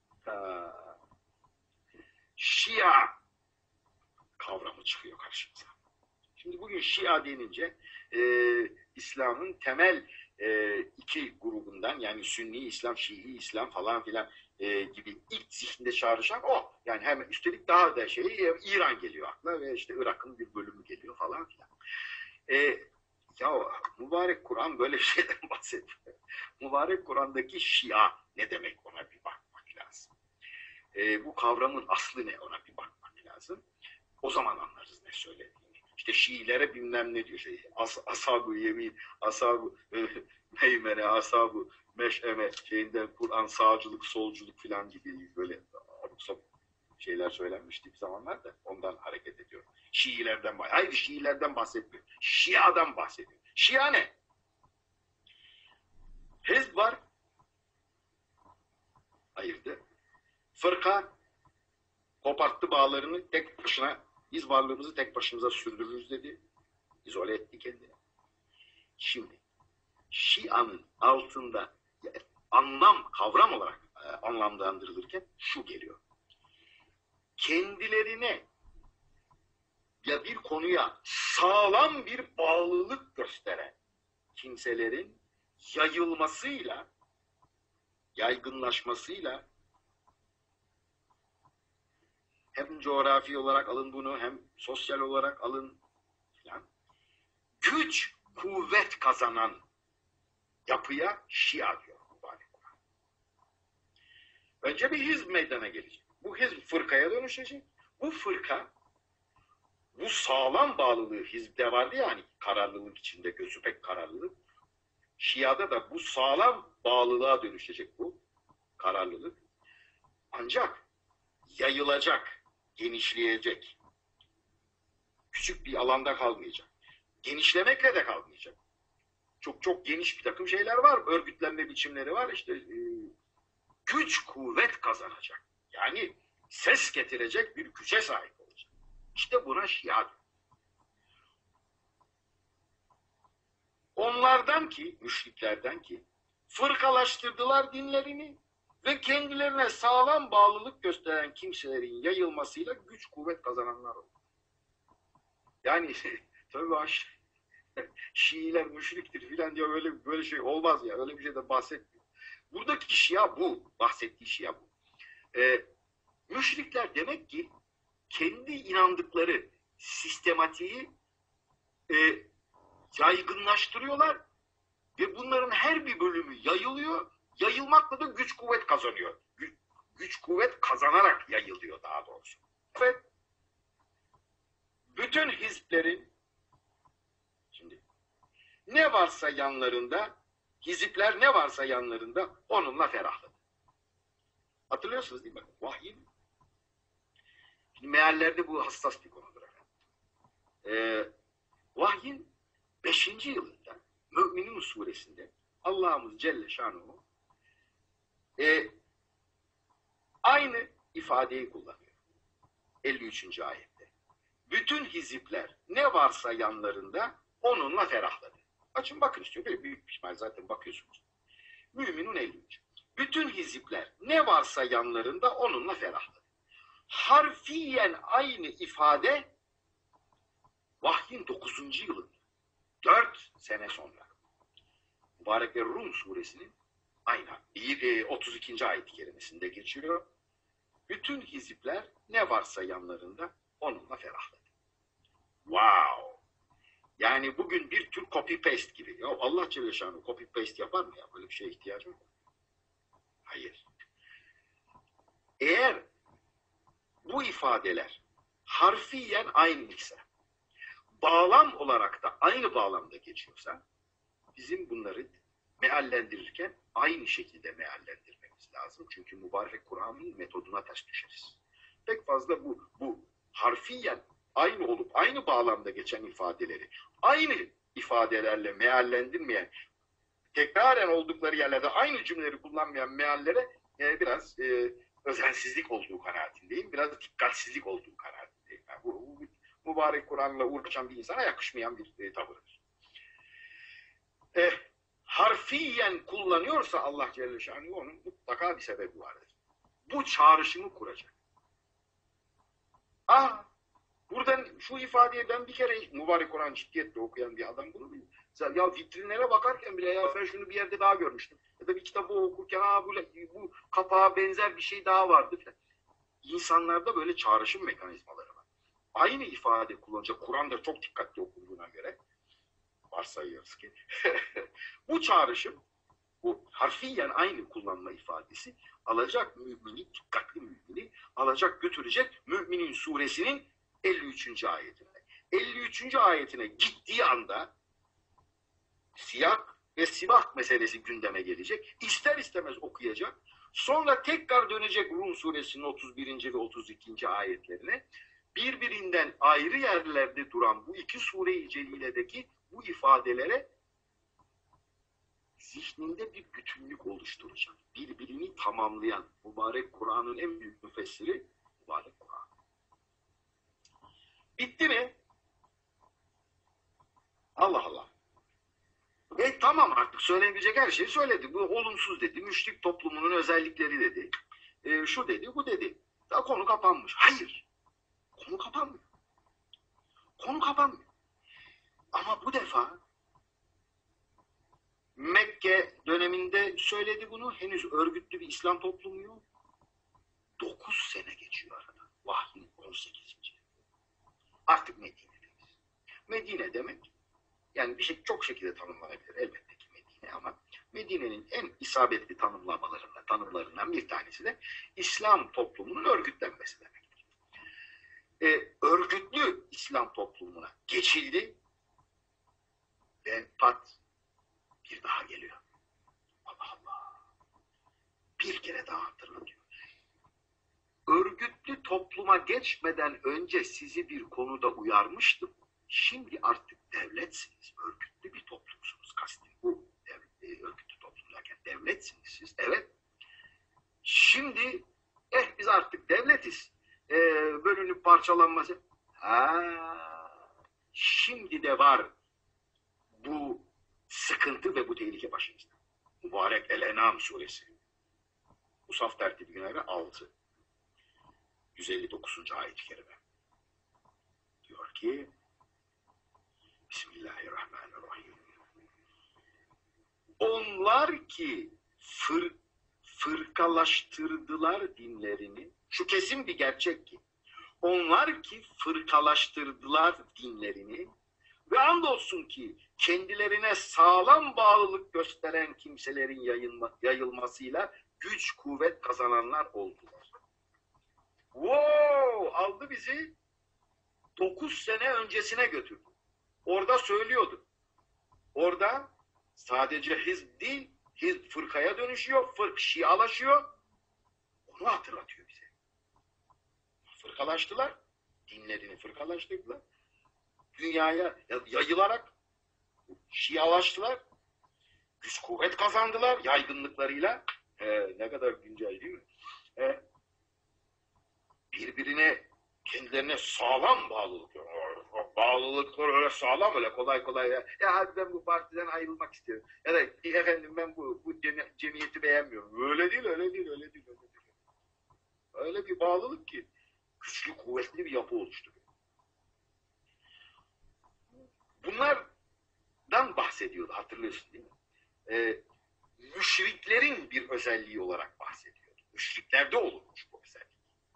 Şia kavramı çıkıyor karşımıza. Şimdi bugün Şia denince İslam'ın temel iki grubundan, yani Sünni İslam, Şii İslam falan filan gibi ilk zihinde çağrışan o. Yani hemen üstelik daha da İran geliyor akla ve işte Irak'ın bir bölümü geliyor falan filan. Ya mübarek Kur'an böyle bir şeyden bahsediyor. Mübarek Kur'an'daki Şia ne demek, ona bir bakmak lazım. Bu kavramın aslı ne, ona bir bakmak lazım. O zaman anlarız ne söylediğini. İşte Şiilere bilmem ne diyor. Ashab-ı yemin, ashab-ı meymene, ashab-ı meş'eme şeyinden Kur'an sağcılık, solculuk filan gibi böyle şeyler söylenmişti bir zamanlar da ondan hareket ediyorum. Şiilerden bahsediyor. Hayır, Şiilerden bahsetmiyor. Şia'dan bahsediyor. Şia ne? Hizb var. Ayırdı. Fırka koparttı bağlarını, tek başına biz varlığımızı tek başımıza sürdürürüz dedi. İzole etti kendini. Şimdi Şia'nın altında anlam, kavram olarak anlamlandırılırken şu geliyor. Kendilerine ya bir konuya sağlam bir bağlılık gösteren kimselerin yayılmasıyla, yaygınlaşmasıyla, hem coğrafi olarak alın bunu, hem sosyal olarak alın falan, güç, kuvvet kazanan yapıya Şia diyor mübarek. Önce bir hizb meydana gelecek. Bu hizb fırkaya dönüşecek. Bu fırka, bu sağlam bağlılığı hizbde vardı ya, hani kararlılık içinde, gözü pek kararlılık. Şia'da da bu sağlam bağlılığa dönüşecek bu kararlılık. Ancak yayılacak, genişleyecek. Küçük bir alanda kalmayacak. Genişlemekle de kalmayacak. Çok çok geniş bir takım şeyler var. Örgütlenme biçimleri var. İşte güç, kuvvet kazanacak. Yani ses getirecek bir güce sahip olacak. İşte buna Şia diyor. Onlardan ki, müşriklerden ki, fırkalaştırdılar dinlerini ve kendilerine sağlam bağlılık gösteren kimselerin yayılmasıyla güç, kuvvet kazananlar oldu. Yani tabii Şiiler müşriktir filan diyor, böyle şey olmaz ya, öyle bir şeyden bahsetmiyor. Buradaki Şia bu, bahsettiği Şia bu. Müşrikler demek ki kendi inandıkları sistematiği yaygınlaştırıyorlar ve bunların her bir bölümü yayılıyor. Yayılmakla da güç kuvvet kazanıyor. Güç kuvvet kazanarak yayılıyor daha doğrusu. Evet. Bütün hiziplerin şimdi ne varsa yanlarında, hizipler ne varsa yanlarında onunla ferahladı. Hatırlıyorsunuz değil mi? Vahyin. Şimdi meallerde bu hassas bir konudur efendim. Vahyin 5. yılında Mü'minun suresinde Allah'ımız Celle Şanuhu aynı ifadeyi kullanıyor. 53. ayette. Bütün hizipler ne varsa yanlarında onunla ferahladı. Açın bakın istiyor. Böyle büyük bir ihtimal zaten bakıyorsunuz. Mü'minun 53. Bütün hizipler ne varsa yanlarında onunla ferahladı. Harfiyen aynı ifade Vahyin 9. yılında. 4 sene sonra. Mübarek ve Rum suresinin aynı 32. ayet-i kerimesinde geçiyor. Bütün hizipler ne varsa yanlarında onunla ferahladı. Wow! Yani bugün bir tür copy paste gibi. Ya Allah Celle Şanı copy paste yapar mı ya? Böyle bir şeye ihtiyacı mı? Hayır. Eğer bu ifadeler harfiyen aynıysa, bağlam olarak da aynı bağlamda geçiyorsa, bizim bunları meallendirirken aynı şekilde meallendirmemiz lazım. Çünkü mübarek Kur'an'ın metoduna ters düşeriz. pek fazla bu harfiyen aynı olup aynı bağlamda geçen ifadeleri aynı ifadelerle meallendirmeyen, tekraren oldukları yerlerde aynı cümleleri kullanmayan meallere biraz özensizlik olduğu kanaatindeyim. Biraz dikkatsizlik olduğu kanaatindeyim. Yani bu mübarek Kur'an'la uğraşan bir insana yakışmayan bir tavırdır. Harfiyen kullanıyorsa Allah Celle Şanuhu onun mutlaka bir sebebi vardır. Bu çağrışımı kuracak. Buradan şu ifadeye ben bir kere mübarek Kur'an ciddiyetle okuyan bir adam bunu biliyor. Ya vitrinlere bakarken bile ya ben şunu bir yerde daha görmüştüm. Ya da bir kitabı okurken bu kapağa benzer bir şey daha vardı falan. İnsanlarda böyle çağrışım mekanizmaları var. Aynı ifade kullanacak. Kur'an'da çok dikkatli okunduğuna göre varsayıyoruz ki bu çağrışım, bu harfiyen aynı kullanma ifadesi alacak mümini, dikkatli mümini alacak götürecek Müminin suresinin 53. ayetine. 53. ayetine gittiği anda siyak ve sibak meselesi gündeme gelecek. İster istemez okuyacak. Sonra tekrar dönecek Rum suresinin 31. ve 32. ayetlerine. Birbirinden ayrı yerlerde duran bu iki sure-i celiledeki bu ifadelere zihninde bir bütünlük oluşturacak. Birbirini tamamlayan mübarek Kur'an'ın en büyük müfessiri mübarek Kur'an. Bitti mi? Allah Allah. Tamam artık söylenebilecek her şeyi söyledi. Bu olumsuz dedi. Müşrik toplumunun özellikleri dedi. Şu dedi, bu dedi. Daha konu kapanmış. Hayır. Konu kapanmıyor. Konu kapanmıyor. Ama bu defa Mekke döneminde söyledi bunu. Henüz örgütlü bir İslam toplumu yok. 9 sene geçiyor arada. Vahyin 18. Artık Medine'deyiz. Medine demek yani bir şey çok şekilde tanımlanabilir elbette ki Medine ama Medine'nin en isabetli tanımlarından bir tanesi de İslam toplumunun örgütlenmesi demektir. Örgütlü İslam toplumuna geçildi ve pat bir daha geliyor. Allah Allah. Bir kere daha hatırlatıyor. Örgütlü topluma geçmeden önce sizi bir konuda uyarmıştım. Şimdi artık devletsiniz. Örgütlü bir toplumsunuz. Kastim bu. Örgütlü toplum derken devletsiniz siz. Evet. Şimdi biz artık devletiz. Bölünüp parçalanması. Şimdi de var bu sıkıntı ve bu tehlike başınızda. Mübarek El-En'am suresi. Musaf tertibine göre 6. 159. ayet-i kerime. Diyor ki Bismillahirrahmanirrahim. Onlar ki fırkalaştırdılar dinlerini. Şu kesin bir gerçek ki. Onlar ki fırkalaştırdılar dinlerini ve andolsun ki kendilerine sağlam bağlılık gösteren kimselerin yayılmasıyla güç kuvvet kazananlar oldular. Aldı bizi 9 sene öncesine götürdü. Orada söylüyordu. Orada sadece hizb değil, hizb fırkaya dönüşüyor, şialaşıyor. Onu hatırlatıyor bize. Fırkalaştılar, dinlerini fırkalaştırdılar. Dünyaya yayılarak şialaştılar. Güç kuvvet kazandılar yaygınlıklarıyla. Ne kadar güncel değil mi? Birbirine kendilerine sağlam bağlılıklar öyle sağlam öyle kolay kolay ya hadi ben bu partiden ayrılmak istiyorum ya da efendim ben bu cemiyeti beğenmiyorum. Öyle değil. Öyle bir bağlılık ki güçlü kuvvetli bir yapı oluşturuyor. Bunlardan bahsediyordu, hatırlıyorsun değil mi? Müşriklerin bir özelliği olarak bahsediyordu. Müşriklerde olurmuş bu özellik.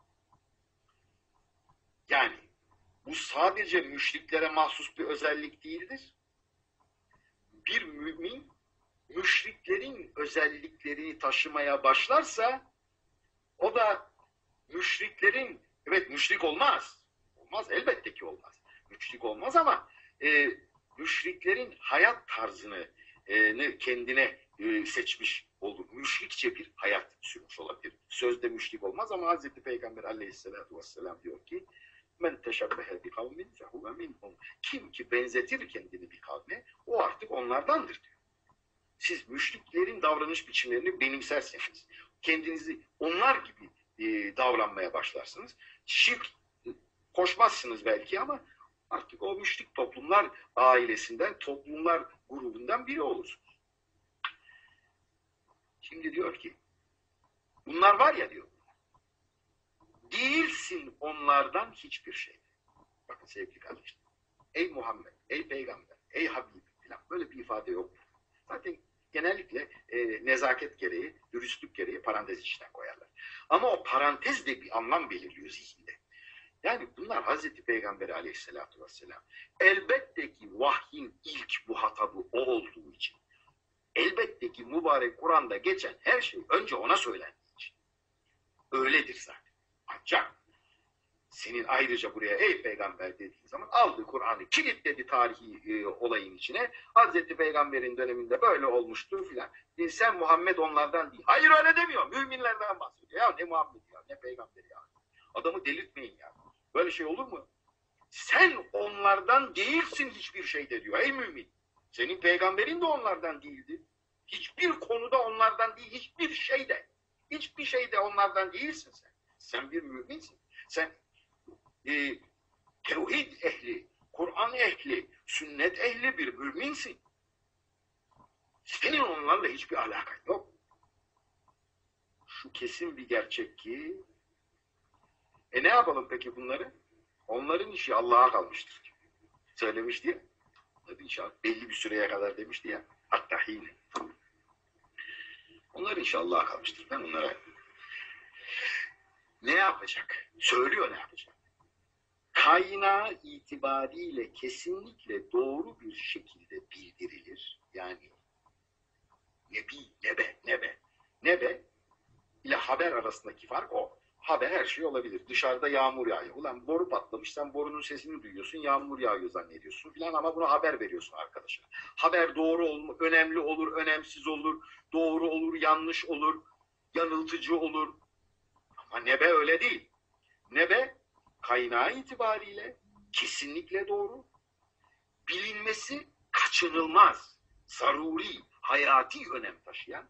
Yani bu sadece müşriklere mahsus bir özellik değildir. Bir mümin müşriklerin özelliklerini taşımaya başlarsa o da müşriklerin, evet müşrik olmaz. Olmaz, elbette ki olmaz. Müşrik olmaz ama müşriklerin hayat tarzını kendine seçmiş olur. Müşrikçe bir hayat sürmüş olabilir. Sözde müşrik olmaz ama Hazreti Peygamber aleyhissalatu vesselam diyor ki men teşebbehe bi kavmin fehuve minhum. Kim ki benzetir kendini bir kavme o artık onlardandır diyor. Siz müşriklerin davranış biçimlerini benimserseniz, kendinizi onlar gibi davranmaya başlarsınız. Şirk koşmazsınız belki ama artık o müşrik toplumlar ailesinden, toplumlar grubundan biri olursunuz. Şimdi diyor ki, bunlar var ya diyor, değilsin onlardan hiçbir şey. Bakın sevgili kardeşler, ey Muhammed, ey Peygamber, ey Habib falan böyle bir ifade yok. Zaten genellikle nezaket gereği, dürüstlük gereği parantez içine koyarlar. Ama o parantez de bir anlam belirliyor zihinde. Yani bunlar Hazreti Peygamber aleyhissalatü vesselam. Elbette ki vahyin ilk muhatabı o olduğu için. Elbette ki mübarek Kur'an'da geçen her şey önce ona söylendiği için. Öyledir zaten. Ancak senin ayrıca buraya ey peygamber dediğin zaman aldı Kur'an'ı kilitledi tarihi olayın içine. Hazreti Peygamber'in döneminde böyle olmuştur filan. Sen Muhammed onlardan değil. Hayır öyle demiyor. Müminlerden bahsediyor. Ya ne Muhammed ya ne peygamber ya. Adamı delirtmeyin ya. Böyle şey olur mu? Sen onlardan değilsin hiçbir şeyde diyor ey mümin. Senin peygamberin de onlardan değildi. Hiçbir konuda onlardan değil, hiçbir şeyde. Hiçbir şeyde onlardan değilsin sen. Sen bir müminsin. Sen tevhid ehli, Kur'an ehli, sünnet ehli bir müminsin. Senin onlarla hiçbir alakan yok. Şu kesin bir gerçek ki ne yapalım peki bunları? Onların işi Allah'a kalmıştır. Söylemişti ya. Onların işi belli bir süreye kadar demişti ya. Hatta hine. Onların işi Allah'a kalmıştır. Ben onlara ne yapacak? Söylüyor ne yapacak? Kaynağı itibariyle kesinlikle doğru bir şekilde bildirilir. Yani nebe ile haber arasındaki fark o. Haber her şey olabilir. Dışarıda yağmur yağıyor. Ulan boru patlamış. Sen borunun sesini duyuyorsun. Yağmur yağıyor zannediyorsun filan ama bunu haber veriyorsun arkadaşa. Haber doğru olur, önemli olur, önemsiz olur, doğru olur, yanlış olur, yanıltıcı olur. Ama nebe öyle değil. Nebe kaynağı itibariyle kesinlikle doğru. Bilinmesi kaçınılmaz, zaruri, hayati önem taşıyan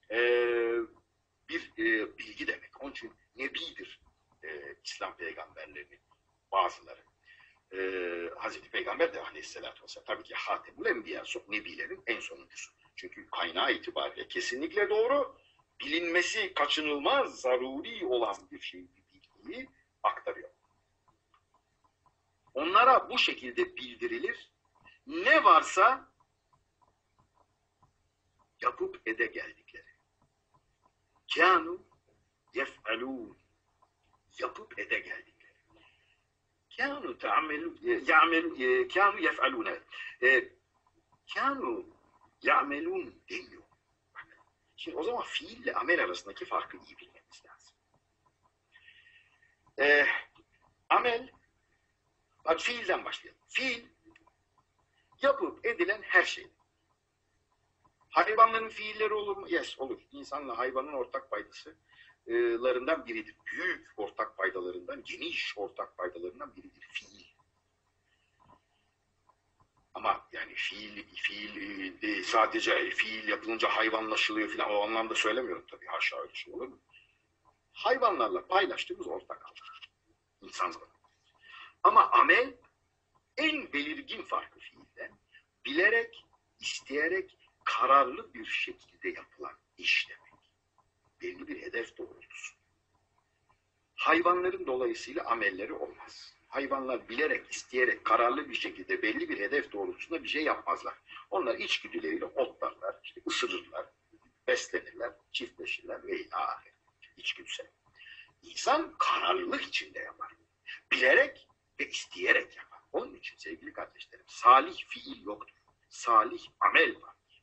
bir bilgi demek. Onun için nebidir İslam peygamberlerinin bazıları. Hazreti Peygamber de aleyhissalatü vesselam tabii ki Hatemül Enbiya, nebilerin en sonuncusu. Çünkü kaynağı itibariyle kesinlikle doğru, bilinmesi kaçınılmaz, zaruri olan bir şeyi, bir bilgiyi aktarıyor. Onlara bu şekilde bildirilir. Ne varsa yapıp ede geldikleri. Kânû yef'alûn. Yapıp ede geldikleri. Kânû yef'alûn. Kânû ya'melûn demiyor. Şimdi o zaman fiille amel arasındaki farkı iyi bilmemiz lazım. Amel, bak fiilden başlayalım. Fiil, yapıp edilen her şey. Hayvanların fiilleri olur mu? Yes, olur. İnsanla hayvanın ortak paydalarından biridir. Büyük ortak paydalarından, geniş ortak paydalarından biridir fiil. Ama yani fiil sadece fiil yapılınca hayvanlaşılıyor falan o anlamda söylemiyorum tabii. Haşa öyle şey olur mu? Hayvanlarla paylaştığımız ortak alan. İnsanla. Ama amel en belirgin farkı fiilden bilerek, isteyerek, kararlı bir şekilde yapılan iş demek. Belli bir hedef doğrultusu. Hayvanların dolayısıyla amelleri olmaz. Hayvanlar bilerek, isteyerek, kararlı bir şekilde belli bir hedef doğrultusunda bir şey yapmazlar. Onlar içgüdüleriyle otlarlar, işte ısırırlar, beslenirler, çiftleşirler ve ilahir. İçgüdüsel. İnsan kararlılık içinde yapar. Bilerek ve isteyerek yapar. Onun için sevgili kardeşlerim, salih fiil yoktur. Salih amel vardır.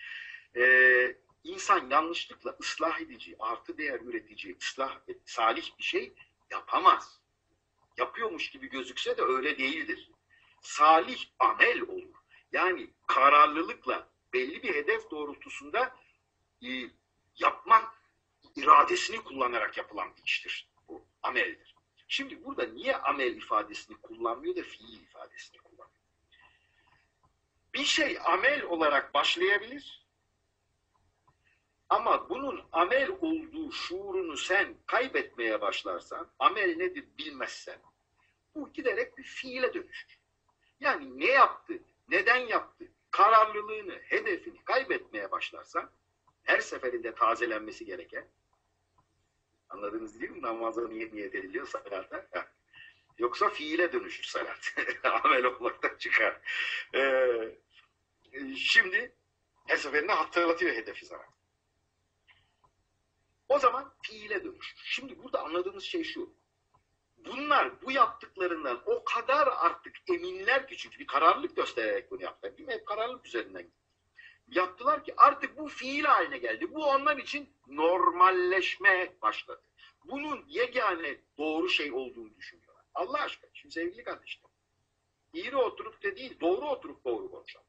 İnsan yanlışlıkla ıslah edici, artı değer üretici, salih bir şey yapamaz. Yapıyormuş gibi gözükse de öyle değildir. Salih amel olur. Yani kararlılıkla belli bir hedef doğrultusunda yapmak iradesini kullanarak yapılan bir iştir. Bu ameldir. Şimdi burada niye amel ifadesini kullanmıyor da fiil ifadesini kullanıyor? Bir şey amel olarak başlayabilir ama bunun amel olduğu şuurunu sen kaybetmeye başlarsan, amel nedir bilmezsen, bu giderek bir fiile dönüşür. Yani ne yaptı, neden yaptı, kararlılığını, hedefini kaybetmeye başlarsan, her seferinde tazelenmesi gereken, anladınız değil mi? Namaza niyet ediliyor salatta. Yoksa fiile dönüşür salat. Amel olmaktan çıkar. Şimdi her seferinde hatırlatıyor hedefi sana. O zaman fiile dönüşür. Şimdi burada anladığımız şey şu. Bunlar bu yaptıklarından o kadar artık eminler ki, çünkü bir kararlılık göstererek bunu yaptılar. Değil mi? Hep kararlılık üzerinden gitti. Yaptılar ki artık bu fiil haline geldi. Bu onlar için normalleşmeye başladı. Bunun yegane doğru şey olduğunu düşünüyorlar. Allah aşkına, şimdi sevgili kardeşlerim, İğri oturup da değil, doğru oturup doğru konuşalım.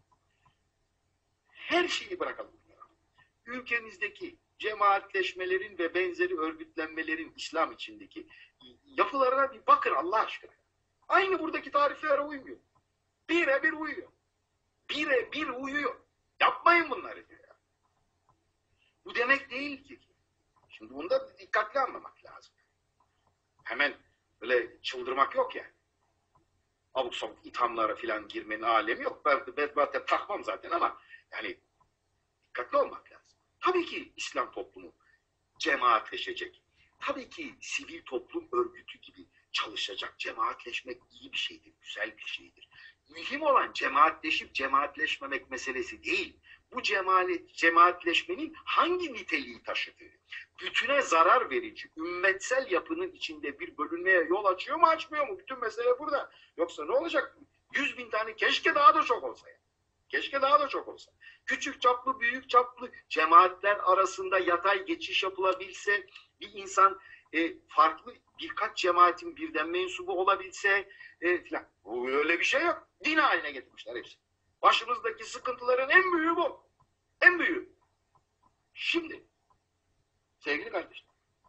Her şeyi bırakalım. Ülkemizdeki cemaatleşmelerin ve benzeri örgütlenmelerin İslam içindeki yapılarına bir bakın Allah aşkına. Aynı buradaki tariflere uymuyor. Birebir uyuyor. Birebir uyuyor. Yapmayın bunları diyor. Bu demek değil ki. Şimdi bunu da dikkatli anlamak lazım. Hemen böyle çıldırmak yok yani. Abuk sabuk ithamlara filan girmenin alemi yok. Ben takmam zaten ama yani dikkatli olmak lazım. Tabii ki İslam toplumu cemaatleşecek. Tabii ki sivil toplum örgütü gibi çalışacak. Cemaatleşmek iyi bir şeydir, güzel bir şeydir. Mühim olan cemaatleşip cemaatleşmemek meselesi değil. Bu cemaatleşmenin hangi niteliği taşıdığı, bütüne zarar verici, ümmetsel yapının içinde bir bölünmeye yol açıyor mu, açmıyor mu? Bütün mesele burada. Yoksa ne olacak? 100.000 tane, keşke daha da çok olsa. Keşke daha da çok olsa. Küçük çaplı, büyük çaplı cemaatler arasında yatay geçiş yapılabilse, bir insan farklı birkaç cemaatin birden mensubu olabilse filan. Öyle bir şey yok. Din haline getirmişler hepsi. Başımızdaki sıkıntıların en büyüğü bu. En büyüğü. Şimdi sevgili kardeşler,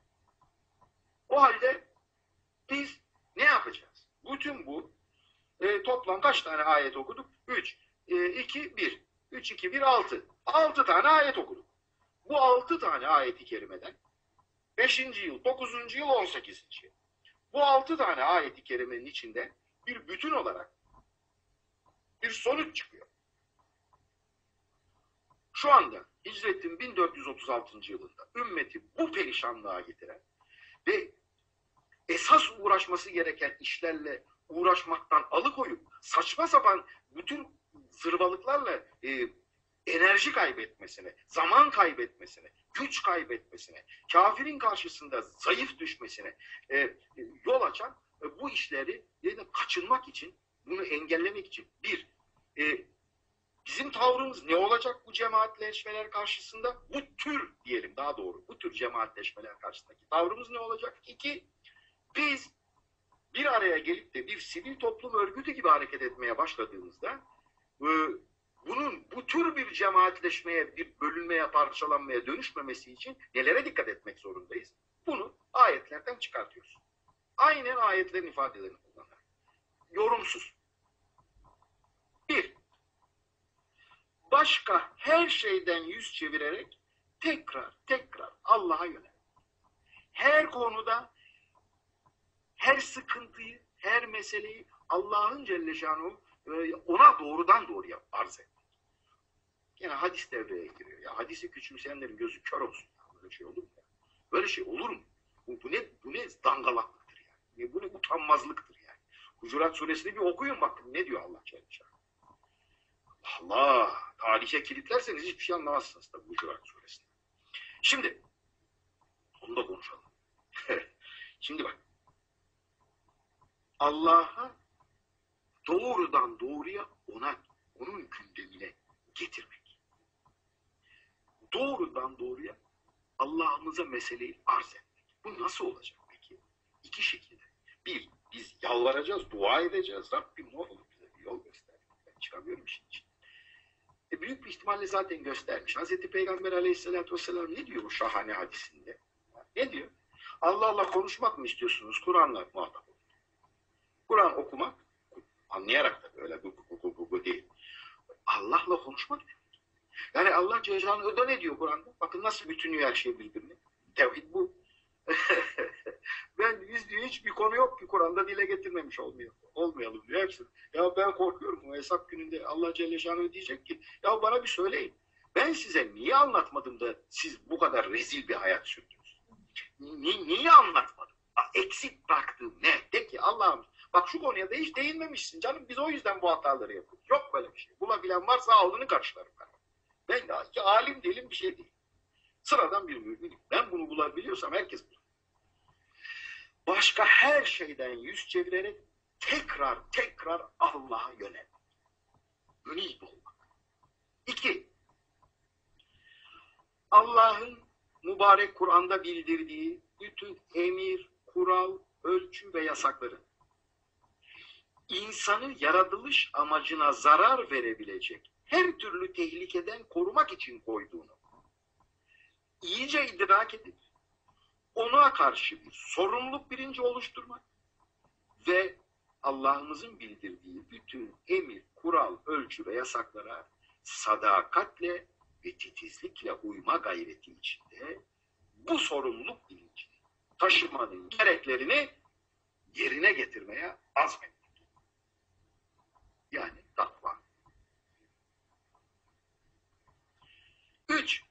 o halde biz ne yapacağız? Bütün bu toplam kaç tane ayet okuduk? 3, 2, 1. 3, 2, 1, 6. 6 tane ayet okuduk. Bu 6 tane ayeti kerimeden 5. yıl, 9. yıl, 18. yıl. Bu 6 tane ayeti kerimenin içinde bir bütün olarak bir sonuç çıkıyor. Şu anda hicretin 1436. yılında ümmeti bu perişanlığa getiren ve esas uğraşması gereken işlerle uğraşmaktan alıkoyup saçma sapan bütün zırvalıklarla enerji kaybetmesine, zaman kaybetmesine, güç kaybetmesine, kafirin karşısında zayıf düşmesine yol açan bu işleri kaçınmak için, bunu engellemek için bizim tavrımız ne olacak bu cemaatleşmeler karşısında? Bu tür diyelim daha doğru, bu tür cemaatleşmeler karşısındaki tavrımız ne olacak? 2, biz bir araya gelip de bir sivil toplum örgütü gibi hareket etmeye başladığımızda bunun bu tür bir cemaatleşmeye, bir bölünmeye, parçalanmaya dönüşmemesi için nelere dikkat etmek zorundayız? Bunu ayetlerden çıkartıyoruz. Aynen ayetlerin ifadelerini kullanarak. Yorumsuz. 1. Başka her şeyden yüz çevirerek tekrar Allah'a yönel. Her konuda, her sıkıntıyı, her meseleyi Allah'ın Celle Şanuhu ona doğrudan doğruya arz etmek. Yine hadis devreye giriyor. Ya hadisi küçümseyenlerin gözü kör olsun. Ya. Böyle şey olur mu? Ya? Böyle şey olur mu? Bu ne dangalaklıktır yani. Bu ne utanmazlıktır yani. Hucurat suresini bir okuyun bakın ne diyor Allah Celle Şanuhu. Allah! Tarihe kilitlerseniz hiçbir şey anlamazsınız tabii Hucurat suresinde. Şimdi onu da konuşalım. Şimdi bak. Allah'a doğrudan doğruya onun gündemine getirmek. Doğrudan doğruya Allah'ımıza meseleyi arz etmek. Bu nasıl olacak peki? 2 şekilde. 1, biz yalvaracağız, dua edeceğiz. Rabbim ne olur bize bir yol göster. Ben çıkamıyorum işin için. büyük bir ihtimalle zaten göstermiş. Hazreti Peygamber aleyhissalatü vesselam ne diyor bu şahane hadisinde? Ne diyor? Allah'la konuşmak mı istiyorsunuz? Kur'an'la muhatap olun. Kur'an okumak, anlayarak da böyle bu değil. Allah'la konuşmak. Yani Allah Celle Celaluhu ne diyor Kur'an'da? Bakın nasıl bütünlüyor her şey birbirine. Tevhid bu. Ben diyor hiçbir konu yok ki Kur'an'da dile getirmemiş olmayalım diyor hepsini. Ya ben korkuyorum o hesap gününde Allah Celle Celaluhu diyecek ki ya bana bir söyleyin. Ben size niye anlatmadım da siz bu kadar rezil bir hayat sürdünüz? Niye anlatmadım? Eksik bıraktığım ne? De ki Allah'ım bak şu konuya da hiç değinmemişsin canım. Biz o yüzden bu hataları yapıyoruz. Yok böyle bir şey. Bulabilen varsa alnını karşılarım ben. Ben de alim değilim bir şey değil. Sıradan bir müminim. Ben bunu bulabiliyorsam herkes bulur. Başka her şeyden yüz çevirerek tekrar Allah'a yönelmek. Münib olmak. 2. Allah'ın mübarek Kur'an'da bildirdiği bütün emir, kural, ölçü ve yasakları insanı yaratılış amacına zarar verebilecek her türlü tehlikeden korumak için koyduğunu iyice idrak edip ona karşı bir sorumluluk bilinci oluşturmak ve Allah'ımızın bildirdiği bütün emir, kural, ölçü ve yasaklara sadakatle ve titizlikle uyma gayreti içinde bu sorumluluk bilincini taşımanın gereklerini yerine getirmeye azmetmek. Yani takva. 3.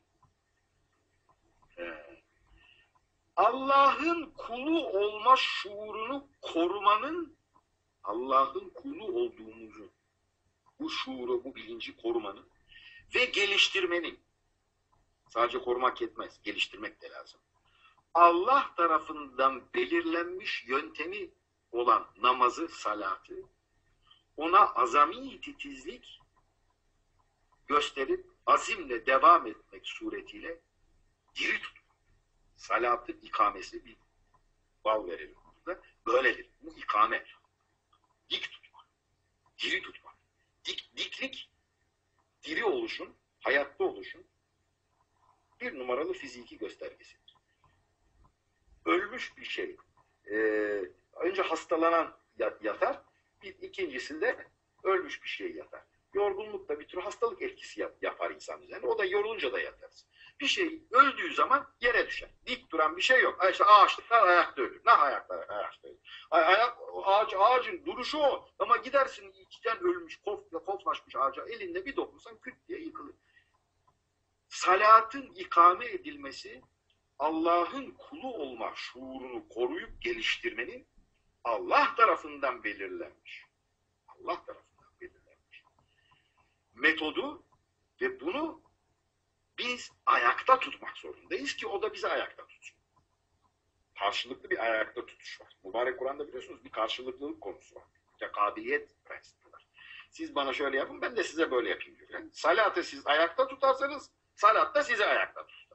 Allah'ın kulu olma şuurunu korumanın, Allah'ın kulu olduğumuzu, bu şuuru, bu bilinci korumanın ve geliştirmenin, sadece korumak yetmez, geliştirmek de lazım. Allah tarafından belirlenmiş yöntemi olan namazı, salatı, ona azami titizlik gösterip azimle devam etmek suretiyle diri tutmak. Salatı ikamesi bir bal verelim burada. Böyledir. Bu ikame. Dik tutmak. Diri tutmak. Diklik, diri oluşun, hayatta oluşun bir numaralı fiziki göstergesidir. Ölmüş bir şey. Önce hastalanan yatar, ikincisi de ölmüş bir şey yatar. Yorgunluk da bir tür hastalık etkisi yapar insan üzerine. O da yorulunca da yatarsın. Bir şey öldüğü zaman yere düşer. Dik duran bir şey yok. İşte ağaçlıklar ayakta ölür. Ne ayaklar ayakta ölür? Ağacın duruşu o. Ama gidersin içten ölmüş, koflaşmış ağaca elinde bir dokunsan küt diye yıkılır. Salatın ikame edilmesi Allah'ın kulu olma şuurunu koruyup geliştirmenin Allah tarafından belirlenmiş. Allah tarafından belirlenmiş. Metodu ve bunu biz ayakta tutmak zorundayız ki o da bizi ayakta tutsun. Karşılıklı bir ayakta tutuş var. Mübarek Kur'an'da biliyorsunuz bir karşılıklılık konusu var. Kabiliyet prensibi var. Siz bana şöyle yapın ben de size böyle yapayım diyor. Yani salatı siz ayakta tutarsanız salat da sizi ayakta tutar.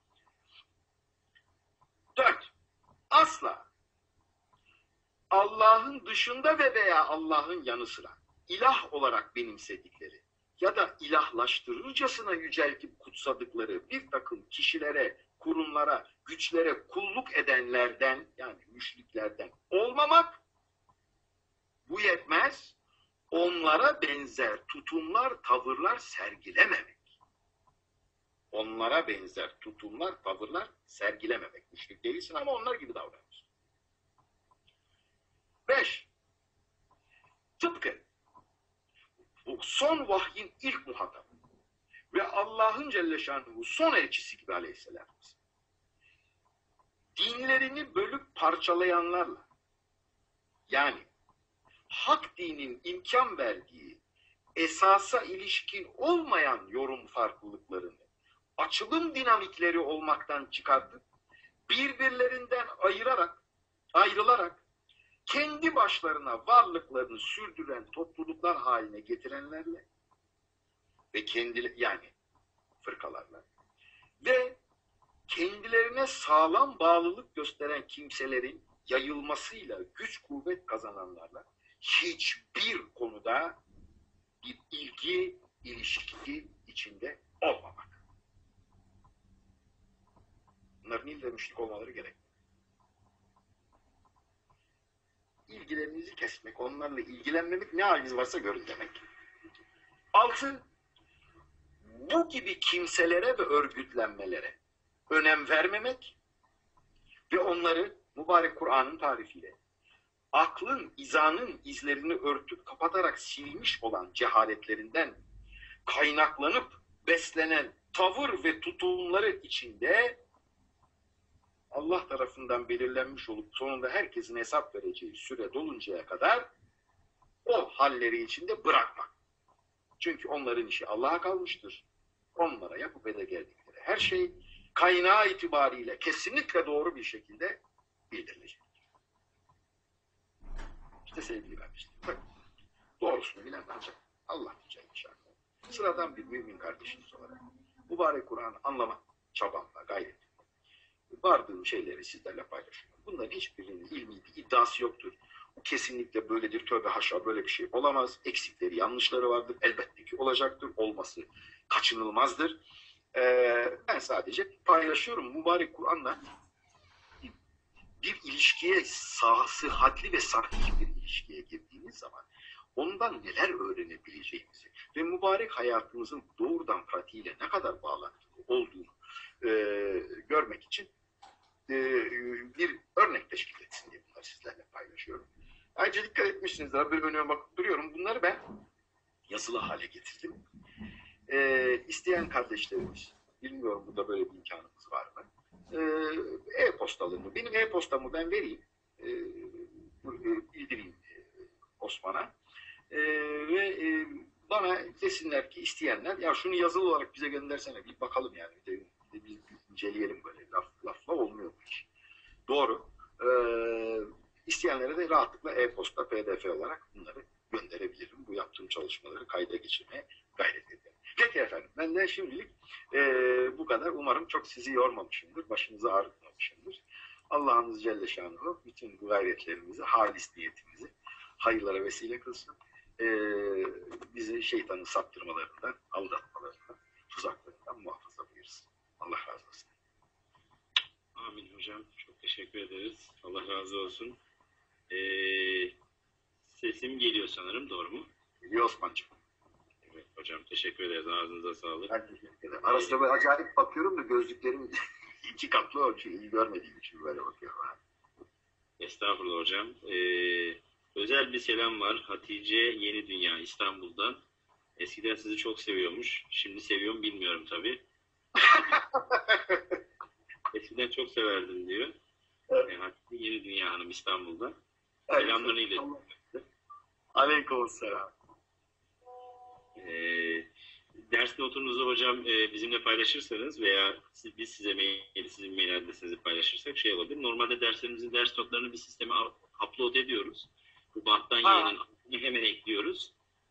4. Asla Allah'ın dışında ve veya Allah'ın yanı sıra ilah olarak benimsedikleri ya da ilahlaştırırcasına yüceltip kutsadıkları bir takım kişilere, kurumlara, güçlere kulluk edenlerden yani müşriklerden olmamak, bu yetmez, onlara benzer tutumlar, tavırlar sergilememek. Onlara benzer tutumlar, tavırlar sergilememek. Müşrik değilsin ama onlar gibi davranıyorsun. 5. Tıpkı bu son vahyin ilk muhatabı ve Allah'ın Celle Şanuhu son elçisi gibi aleyhisselam. Dinlerini bölüp parçalayanlarla yani hak dinin imkan verdiği esasa ilişkin olmayan yorum farklılıklarını açılım dinamikleri olmaktan çıkartıp birbirlerinden ayrılarak kendi başlarına varlıklarını sürdüren topluluklar haline getirenlerle ve yani fırkalarla ve kendilerine sağlam bağlılık gösteren kimselerin yayılmasıyla güç kuvvet kazananlarla hiçbir konuda bir ilgi, ilişki içinde olmamak. Bunların ille müşrik olmaları gerek. İlgilerinizi kesmek, onlarla ilgilenmemek, ne haliniz varsa görün demek. 6. Bu gibi kimselere ve örgütlenmelere önem vermemek ve onları mübarek Kur'an'ın tarifiyle aklın, izanın izlerini örtüp kapatarak silmiş olan cehaletlerinden kaynaklanıp beslenen tavır ve tutumları içinde Allah tarafından belirlenmiş olup sonunda herkesin hesap vereceği süre doluncaya kadar o halleri içinde bırakmak. Çünkü onların işi Allah'a kalmıştır. Onlara yapıp ede geldikleri her şey kaynağı itibariyle kesinlikle doğru bir şekilde bildirilecek. İşte sevgili kardeşlerim, doğrusunu bilen ancak Allah diyeceğim inşallah. Sıradan bir mümin kardeşiniz olarak mübarek Kur'an'ı anlama çabamla, gayretimle vardığım şeyleri sizlerle paylaşıyorum. Bunların hiçbirinin ilmi bir iddiası yoktur. Bu kesinlikle böyledir, tövbe haşa böyle bir şey olamaz. Eksikleri, yanlışları vardır. Elbette ki olacaktır. Olması kaçınılmazdır. Ben sadece paylaşıyorum. Mübarek Kur'an'la bir ilişkiye, sıhhatli ve sahih bir ilişkiye girdiğimiz zaman ondan neler öğrenebileceğimizi ve mübarek hayatımızın doğrudan pratiğiyle ne kadar bağlantılı olduğunu görmek için bir örnek teşkil etsin diye bunları sizlerle paylaşıyorum. Ayrıca dikkat etmişsinizdir. Bir önüme bakıp duruyorum. Bunları ben yazılı hale getirdim. İsteyen kardeşlerimiz, bilmiyorum burada böyle bir imkanımız var mı? E-postalarını, benim e-postamı ben vereyim. Bildireyim Osman'a. Ve bana desinler ki isteyenler, ya şunu yazılı olarak bize göndersene, bir bakalım yani. Bir de biz inceleyelim böyle. Lafla olmuyor bu iş. Doğru. İsteyenlere de rahatlıkla e-posta, pdf olarak bunları gönderebilirim. Bu yaptığım çalışmaları kayda geçirmeye gayret ederim. Peki efendim, ben de şimdilik bu kadar. Umarım çok sizi yormamışımdır, başınızı ağrıtmamışımdır. Allah'ımız Celle Şanuhu bütün bu gayretlerimizi, halis niyetimizi hayırlara vesile kılsın. Bizi şeytanın saptırmalarından, aldatmalarından, tuzaklarından muhafaza buyursun. Allah razı olsun. Amin hocam. Çok teşekkür ederiz. Allah razı olsun. Sesim geliyor sanırım. Doğru mu? Geliyor Osman'cığım. Evet hocam. Teşekkür ederiz. Ağzınıza sağlık. Ben teşekkür ederim. Arasında böyle acayip bakıyorum da gözlüklerim iki katlı ölçü. İyi görmediğim için böyle bakıyorum. Estağfurullah hocam. Özel bir selam var. Hatice Yeni Dünya İstanbul'dan. Eskiden sizi çok seviyormuş. Şimdi seviyorum bilmiyorum tabii. Eskiden çok severdim diyor. Hatice Yeni Dünya Hanım İstanbul'dan. Selamlarını iletiyorum. Aleykümselam. Ders notunuzu hocam bizimle paylaşırsanız veya biz size sizin mail adresinizi paylaşırsak şey olabilir. Normalde derslerimizin ders notlarını bir sisteme upload ediyoruz. Bu banttan yayının hemen ekliyoruz.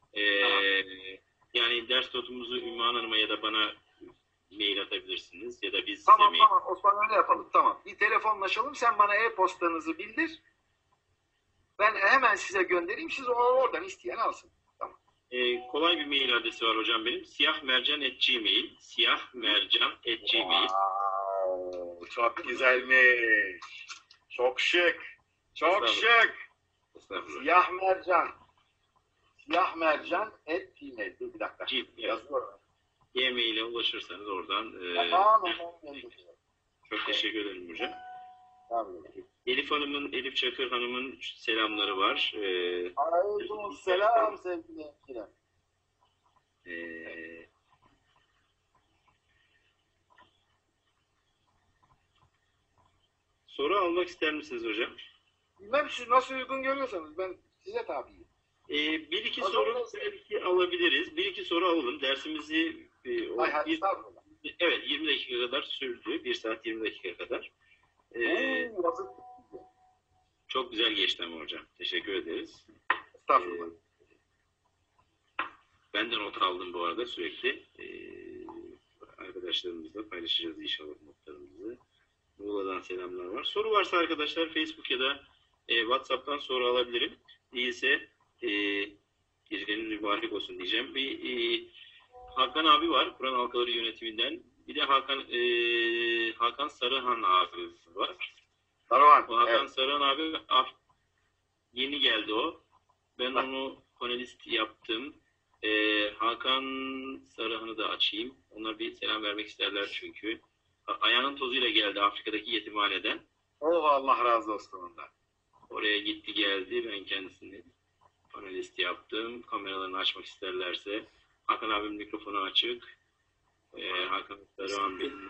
Yani ders notumuzu Ümmühan Hanım'a ya da bana mail atabilirsiniz ya da biz tamam, size mail... Tamam Osman, öyle yapalım. Tamam. Bir telefonlaşalım. Sen bana e-postanızı bildir. Ben hemen size göndereyim. Siz oradan isteyen alsın. Tamam. Kolay bir mail adresi var hocam benim. siyahmercan@gmail. siyahmercan@gmail. Wow, çok güzelmiş. Çok şık. Çok şık. Siyah mercan. Siyah mercan @gmail. Bir dakika. Yazıyorum. E-mail'e ulaşırsanız oradan çok teşekkür ederim hocam. Tamam. Elif Çakır Hanım'ın selamları var. Aleykümselam sevgili hemşirem. Soru almak ister misiniz hocam? Bilmem siz nasıl uygun görüyorsanız ben size tabiyim. Bir iki soru belki alabiliriz. Bir iki soru alalım. Dersimizi evet 20 dakika kadar sürdü. 1 saat 20 dakika kadar. Çok güzel geçti ama hocam. Teşekkür ederiz. Estağfurullah. Ben de not aldım bu arada sürekli. Arkadaşlarımızla paylaşacağız inşallah notlarımızı. Muğla'dan selamlar var. Soru varsa arkadaşlar Facebook ya da WhatsApp'tan soru alabilirim. Değilse gecenin mübarek olsun diyeceğim. Bir Hakan abi var, Kur'an Halkaları Yönetiminden. Bir de Hakan Sarıhan abi var. Karavan. O Hakan Evet. Sarıhan abi yeni geldi o. Ben onu panelist yaptım. Hakan Sarıhan'ı da açayım. Onlar bir selam vermek isterler çünkü. Ayağının tozuyla geldi Afrika'daki yetimhaneden. Oh, Allah razı olsun ondan. Oraya gitti geldi. Ben kendisini panelist yaptım. Kameralarını açmak isterlerse. Hakan abinin mikrofonu açık. Hakan Sarıhan benim.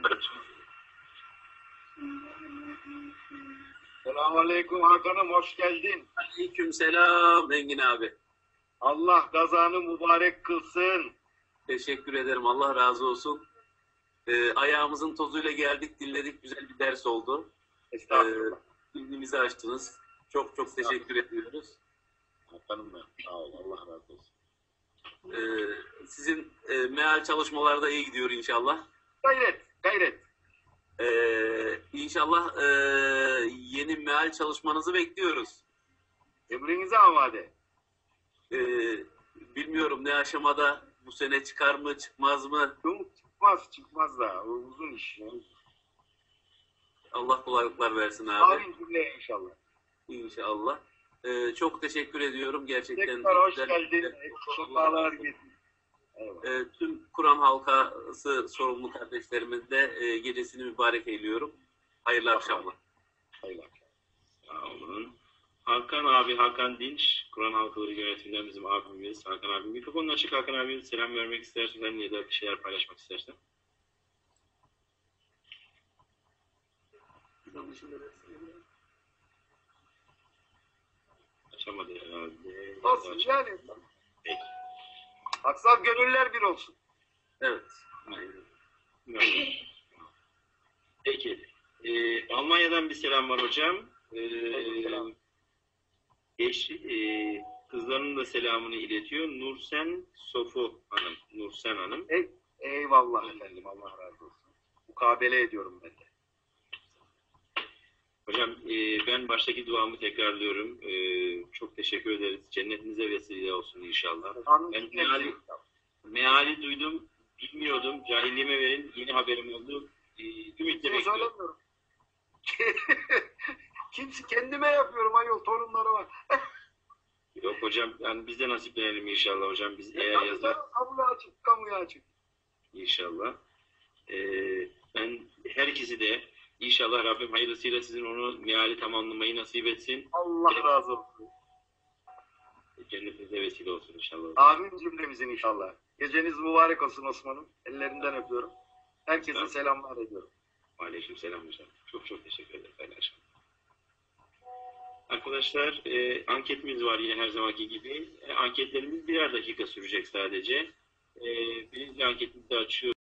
Selamünaleyküm Hakan'ım, hoş geldin. Aleykümselam Engin abi. Allah kazanı mübarek kılsın. Teşekkür ederim. Allah razı olsun. Ayağımızın tozuyla geldik, dinledik. Güzel bir ders oldu. Estağfurullah. İlgimizi açtınız. Çok çok teşekkür ediyoruz. Hakan'ım ben. Sağ ol. Allah razı olsun. Sizin meal çalışmaları da iyi gidiyor inşallah. Gayret, gayret. İnşallah yeni meal çalışmanızı bekliyoruz. Emrinize amade. Bilmiyorum ne aşamada, bu sene çıkar mı çıkmaz mı? Yok, çıkmaz da. O uzun iş. Allah kolaylıklar versin abi. Amin cümleye inşallah. İnşallah. Çok teşekkür ediyorum gerçekten. Tekrar hoş güzel- geldin. Şifalar getir. Eyvallah. Tüm Kur'an halkası sorumlu kardeşlerimin de gecesini mübarek eyliyorum. Hayırlı akşamlar. Hayırlı. Sağ olun. Hakan abi, Hakan Dinç, Kur'an Halkaları Yönetiminden bizim abimiz. Hakan abi. Mikrofonun açık. Hakan abi selam vermek istersen ya da bir şeyler paylaşmak istersen. Açamadı herhalde. Olsun yani. Peki. Aksal gönüller bir olsun. Evet. Peki. Almanya'dan bir selam var hocam. Selam. Kızlarının da selamını iletiyor. Nursen Sofu Hanım. Nursen Hanım. Eyvallah efendim. Allah razı olsun. Mukabele ediyorum ben de. Hocam ben baştaki duamı tekrarlıyorum. Çok teşekkür ederiz. Cennetinize vesile olsun inşallah. Ben meali duydum. Bilmiyordum. Cahilliğime verin. Yeni haberim oldu. Ümitle bekliyorum. Söylemiyorum. Kimse kendime yapıyorum ayol, torunları var. Yok hocam. Yani biz de nasiplenelim inşallah hocam. Biz eğer yazar Kamuya açık. inşallah. Ben herkesi de inşallah Rabbim hayırlısıyla sizin onu meali tamamlamayı nasip etsin. Allah razı olsun. Cennetinize vesile olsun inşallah. Amin cümlemizin inşallah. Geceniz mübarek olsun Osman'ım. Ellerinden öpüyorum. Herkese Tamam. selamlar ediyorum. Aleykümselam hocam. Çok çok teşekkür ederim. Paylaşım. Arkadaşlar anketimiz var yine her zamanki gibi. Anketlerimiz birer dakika sürecek sadece. Birinci anketimizi açıyoruz.